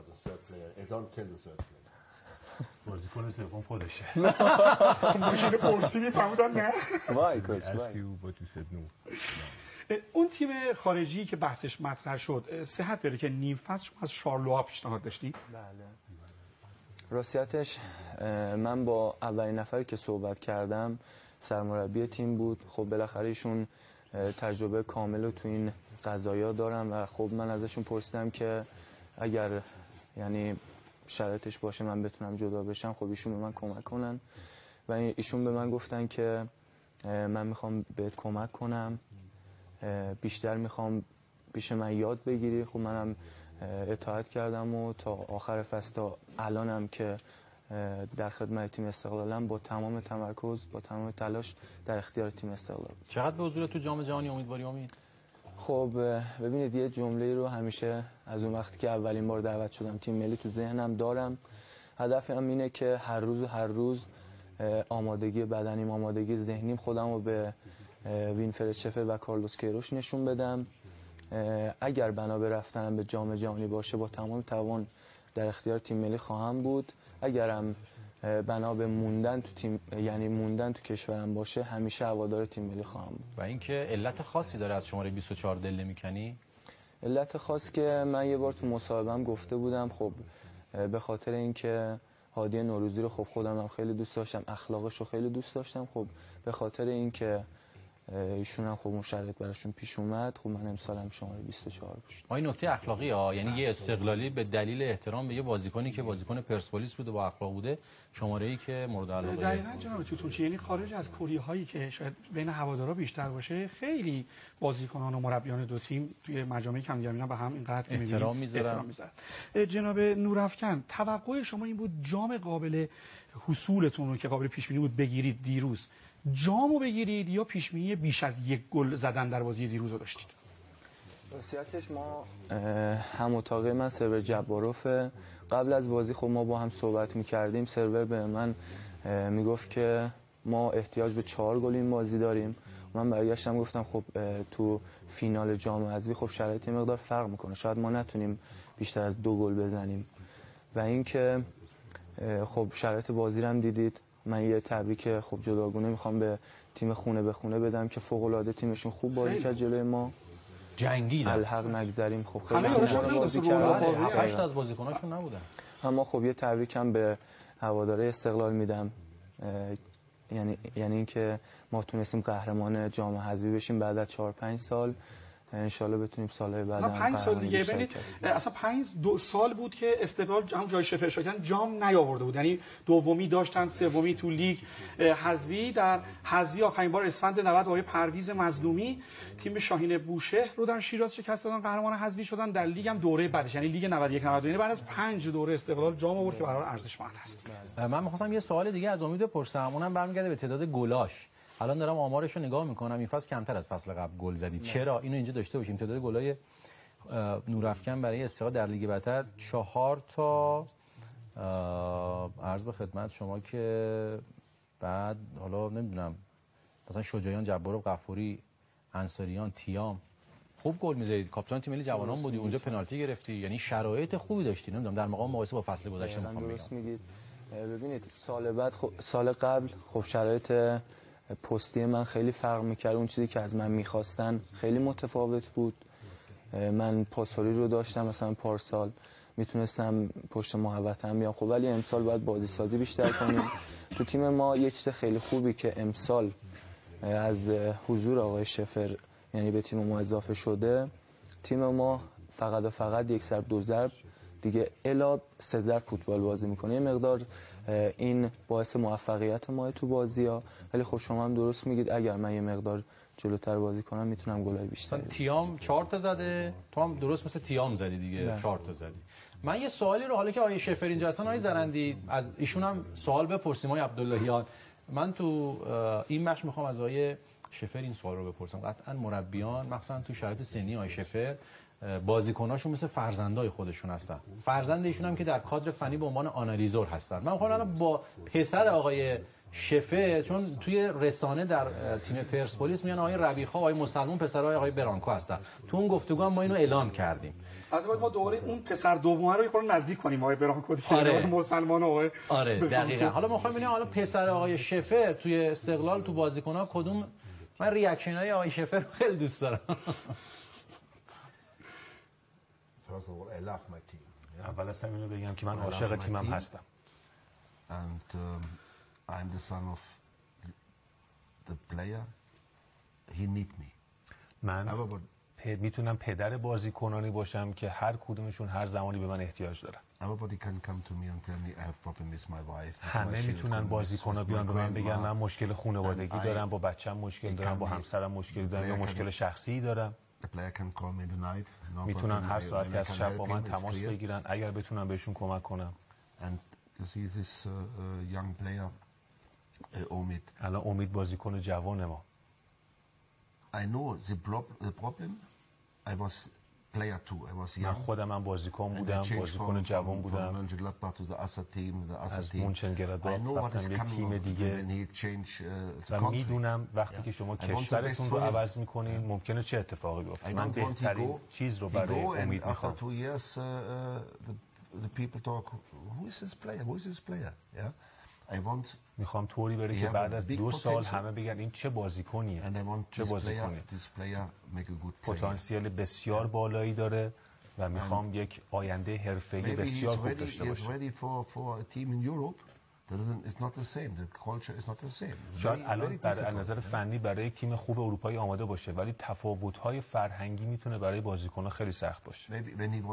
بازیکن سوم خودشه. ماشین پرسیدی فهمیدن نه. وای کوچ اون تیم خارجی که بحثش مطرح شد، صحت داره که نیم فصل شما از شارلوآ پیشنهاد داشتی؟ بله. راستیتش من با اولین نفری که صحبت کردم سرمربی تیم بود. خب بالاخره ایشون تجربه کامل تو این قضایا دارن و خب من ازشون پرسیدم که اگر یعنی شرایطش باشه من بتونم جدا بشم، خب ایشون به من کمک کنن و ایشون به من گفتن که من میخوام بهت کمک کنم، بیشتر میخوام پیش من یاد بگیری. خب منم اطاعت کردم و تا آخر فصل تا الانم که در خدمت تیم استقلالم با تمام تمرکز با تمام تلاش در اختیار تیم استقلال. چقدر به حضور تو جام جهانی امیدواری امید؟ خب ببینید یه جمله رو همیشه از اون وقتی که اولین بار دعوت شدم تیم ملی تو ذهنم دارم. هدفم اینه که هر روز آمادگی بدنیم، آمادگی ذهنیم خودم رو به وینفرد شفر و کارلوس کیروش نشون بدم. اگر بنا به رفتنم به جام جهانی باشه با تمام توان در اختیار تیم ملی خواهم بود. اگرم بنا به موندن تو تیم یعنی موندن تو کشورم باشه همیشه هوادار تیم ملی خواهم بود. و اینکه علت خاصی داره از شماره 24 دل نمی‌کنی؟ علت خاص که من یه بار تو مصاحبه‌ام گفته بودم، خب به خاطر اینکه هادی نوروزی رو خب خودم هم خیلی دوست داشتم، اخلاقش رو خیلی دوست داشتم. خب به خاطر اینکه ایشون هم خب اون شرایط براشون پیش اومد، خب من امسالم شماره 24 بشم. این نکته اخلاقی ها، یعنی یه استقلالی به دلیل احترام به یه بازیکنی که بازیکن پرسپولیس بوده با اخلاق بوده شماره‌ای که مورد علاقه دقیقاً جناب توتونچی، یعنی خارج از کوری‌هایی که شاید بین هوادارا بیشتر باشه، خیلی بازیکنان و مربیان دو تیم توی مجامع کم دیگه به هم اینقدر احترام میذارن. جناب نورافکن، توقع شما این بود جام قابل حصولتون رو که قابل پیش بینی بود بگیرید دیروز، جامو بگیرید یا پیش‌بینی بیش از یک گل زدن در بازی دیروز رو داشتید؟ راستیتش ما هم اتاقه من سرور جباروف قبل از بازی خب ما با هم صحبت می‌کردیم. سرور به من میگفت که ما احتیاج به 4 گل این بازی داریم. من برگشتم گفتم خب تو فینال جام حذفی خب شرایط مقدار فرق میکنه، شاید ما نتونیم بیشتر از 2 گل بزنیم و اینکه خب شرایط بازی رو هم دیدید. من یه تبریک خب جداگونه میخوام به تیم خونه به خونه بدم که فوق العاده تیمشون خوب بازی کرد جلوی ما، جنگیدن، الحق نگذریم. خب خیلی خوب بازی کردن، 8 از بازیکناشون نبودن. اما خب یه تبریک هم به هواداره استقلال میدم، یعنی اینکه ما تونستیم قهرمان جام حذفی بشیم بعد از 4-5 سال. انشالله بتونیم سالهای بعد هم 5 سال دیگه. ببینید اصلا 2 سال بود که استقلال هم جای شفر شکن جام نیاورده بود، یعنی دومی داشتن، سومی تو لیگ حذفی. در حذفی آخرین بار اسفند 90 آقای پرویز مظلومی تیم شاهین بوشهر رو در شیراز شکست دادن، قهرمان حذفی شدن. در لیگ هم دوره بعدش یعنی لیگ 91 92 بعد از 5 دوره استقلال جام آورد که برای ارزشمند است. من می‌خواستم یه سوال دیگه از امید بپرسم، اونم برمیگرده به تعداد گلاش. الان دارم آمارش رو نگاه میکنم، این فصل کمتر از فصل قبل گل زدید. چرا اینو اینجا داشته باشیم؟ تعداد گلای نورافکن برای استقلال در لیگ برتر 4 تا عرض به خدمت شما که بعد حالا نمیدونم مثلا شجاعیان، جبارو، غفوری، انصاریان، تیام خوب گل می‌زدید. کاپیتان تیم ملی جوانان بودی، اونجا پنالتی گرفتی، یعنی شرایط خوبی داشتی. نمیدونم در مقام مقایسه با فصل گذشته می‌خوام بگم. ببینید سال بعد سال قبل خب شرایط پستی من خیلی فرق میکرد، اون چیزی که از من میخواستن خیلی متفاوت بود. من پاسوری رو داشتم، مثلا پارسال میتونستم پشت محوطه بیام خب، ولی امسال باید بازی سازی بیشتر کنیم. تو تیم ما یه چیز خیلی خوبی که امسال از حضور آقای شفر یعنی به تیم ما اضافه شده، تیم ما فقط و فقط یک ضرب دو ضرب دیگه الا سزر فوتبال بازی میکنه. یه مقدار این باعث موفقیت ما تو بازی‌ها، ولی خب شما هم درست میگید اگر من یه مقدار جلوتر بازی کنم میتونم گلای بیشتری. تیام 4 تا زده، تو هم درست مثل تیام زدی دیگه 4 تا زدی. من یه سوالی رو حالا که آقای شفر اینجا هستن، آقای زرندی، از ایشون هم سوال بپرسیم. آقای عبداللهیان، من تو این بخش میخوام از آقای شفر این سوال رو بپرسم. قطعا مربیان مثلا تو شرایط سنی آقای شفر بازیکناشون مثل فرزندای خودشون هستن. فرزند ایشون هم که در کادر فنی به عنوان آنالیزور هستن. من میخوام با پسر آقای شفر، چون توی رسانه در تیم پرسپولیس میان آقای ربیخا و آقای مسلمون پسرای آقای برانکو هستن. تو اون گفتگو ما اینو اعلام کردیم. از بعد ما دوباره اون پسر دومه رو یه خورده نزدیک کنیم آقای برانکو دیگه. آره. مسلمان آقای آره دقیقاً. حالا ما می‌خوایم ببینیم حالا پسر آقای شفر توی استقلال تو بازیکن‌ها کدوم. من ریاکشن‌های آقای شفر خیلی دوست دارم. اول از همه اینو بگم که من عاشق تیمم هستم. And I'm the son of the player. He need me. من میتونم پدر بازیکنانی باشم که هر کدومشون هر زمانی به من احتیاج دارن. Everybody can come to me and tell me I have problem with my wife. همه میتونن بازیکن‌ها بیان به من بگن من مشکل خانوادگی دارم، با بچه‌م مشکل دارم، با همسرم مشکل دارم یا مشکل شخصی دارم. میتونن هر ساعتی از شب با من تماس بگیرن اگر بتونم بهشون کمک کنم. الان امید بازیکن جوان ما. من خودم هم بازیکن بودم، بازیکن جوان بودم. از مونچنگلادباخ رفتم یک تیم دیگه و میدونم وقتی که شما کشورتون رو عوض میکنین ممکنه چه اتفاقی بیفته. من بهترین چیز رو برای امید میخوام. میخوام طوری بره که بعد از 2 سال همه بگن این چه بازیکنیه، چه بازیکنیه. پتانسیل بسیار بالایی داره و میخوام یک آینده حرفه‌ای بسیار خوب داشته باشه. شاید الان از نظر فنی برای یک تیم خوب اروپایی آماده باشه، ولی تفاوت‌های فرهنگی میتونه برای بازیکن‌ها خیلی سخت باشه.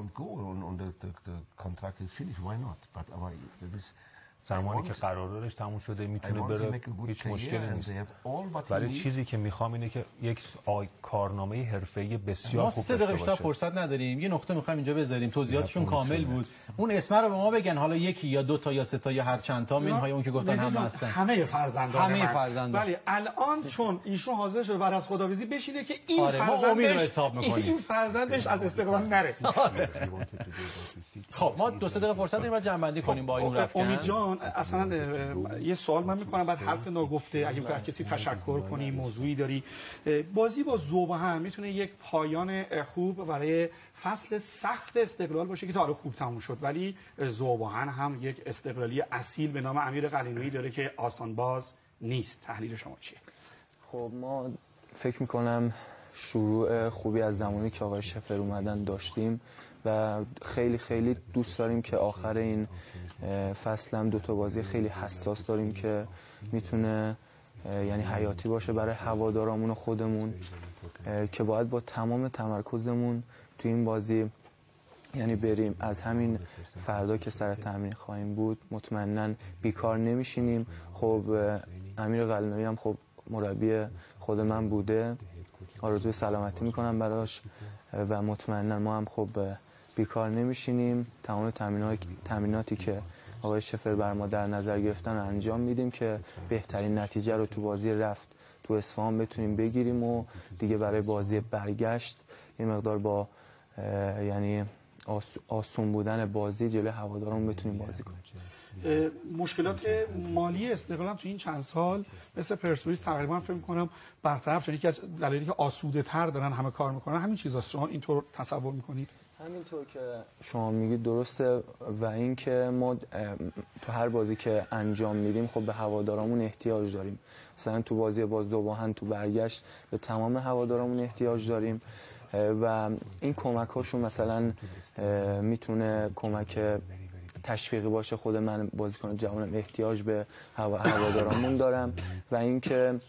زمانی که قراردادش تموم شده میتونه بره، هیچ مشکلی نیست. ولی چیزی که میخوام اینه که یک کارنامه حرفه‌ای بسیار خوب داشته باشه. ما 3 دقیقه فرصت نداریم، یه نقطه میخوایم اینجا بذاریم. توضیحاتشون کامل بود. اون اسم رو به ما بگن، حالا یکی یا 2 تا یا 3 تا یا هر چند تا منهای اون که گفتن هم هستن. همه فرزندان. ولی الان چون ایشون حاضر شده بعد از خداویسی بشینه که این فرزندش از استقلال نره. خب ما 2 دقیقه فرصت داریم و جنبندی کنیم با این رفت. امید جان، اصلا یه سوال من میکنم بعد حرف ناگفته اگه میخوای کسی تشکر کنی، موضوعی داری. بازی با ذوب‌هم میتونه یک پایان خوب برای فصل سخت استقلال باشه که تا حالا خوب تموم شد، ولی ذوب‌هم هم یک استقلالی اصیل به نام امیر قلینویی داره که آسان باز نیست. تحلیل شما چیه؟ خب ما فکر میکنم شروع خوبی از زمانی که آقای شفر اومدن داشتیم و خیلی خیلی دوست داریم که آخر این فصل هم 2 تا بازی خیلی حساس داریم که میتونه یعنی حیاتی باشه برای هوادارامون و خودمون، که باید با تمام تمرکزمون تو این بازی یعنی بریم. از همین فردا که سر تمرین خواهیم بود مطمئناً بیکار نمیشینیم. خب امیر قلینویی هم خب مربی خود من بوده، آرزوی سلامتی میکنم براش و مطمئناً ما هم خب بیکار نمیشینیم. تمام تمریناتی که آقای شفر بر ما در نظر گرفتن رو انجام میدیم که بهترین نتیجه رو تو بازی رفت تو اصفهان بتونیم بگیریم و دیگه برای بازی برگشت یه مقدار با یعنی آسون بودن بازی جلوی هواداران بتونیم بازی کنیم. مشکلات مالی استقلال تو این چند سال مثل پرسپولیس تقریبا فکر می‌کنم برطرف شده. یکی از دلایلی که آسوده‌تر دارن همه کار میکنن همین چیزاست. شما اینطور تصور میکنید؟ همینطور که شما میگید درسته و این که ما تو هر بازی که انجام میدیم خب به هوادارامون احتیاج داریم. مثلا تو بازی باز ذوب‌هم تو برگشت به تمام هوادارامون احتیاج داریم و این کمک هاشون مثلا میتونه کمک تشویقی باشه. خود من بازیکن جوانم احتیاج به هوادارامون دارم و اینکه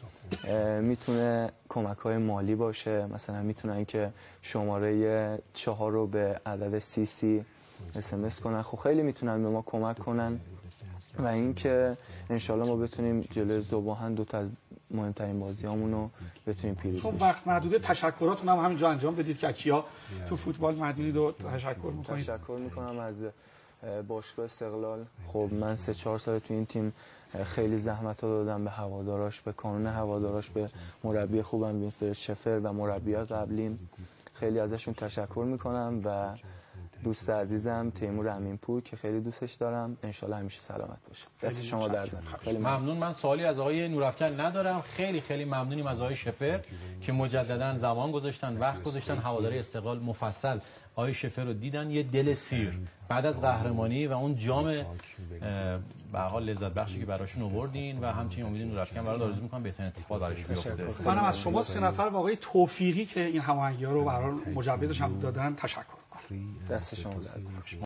میتونه کمک‌های مالی باشه. مثلا میتونن که شماره 4 رو به عدد CC SMS کنن. خب خیلی میتونن به ما کمک کنن و اینکه انشالله ما بتونیم جلوی ذوب‌آهن دو تا از مهمترین بازیامون رو بتونیم پیروز چون بشیم. وقت محدوده، تشکراتون هم همینجا انجام بدید که کیا تو فوتبال مدیونید و تشکر می‌کنید. تشکر می‌کنم از باشگاه استقلال. خب من 3-4 سال تو این تیم خیلی زحمت‌ها دادم، به هواداراش، به کانون هواداراش، به مربی خوبم وینفرد شفر و مربیات قبلیم خیلی ازشون تشکر می‌کنم و دوست عزیزم تیمور امینپور که خیلی دوستش دارم، انشالله همیشه سلامت باشه. دست شما درد نکنه. خیلی ممنون. من سوالی از آقای نورافکن ندارم. خیلی ممنونیم از آقای شفر که مجددا زمان گذاشتن، وقت گذاشتن. هواداری استقلال مفصل آقای شفر رو دیدن، یه دل سیر بعد از قهرمانی و اون جام به هر حال لذت بخشی که براشون آوردین و همچنین امید نورافکن برای آرزو می‌کنم بهترین اتفاق براش بیفته. منم از شما 3 نفر و آقای توفیقی که این هماهنگی‌ها رو برای مجوزش هم دادن تشکر می‌کنم. دست شما درد.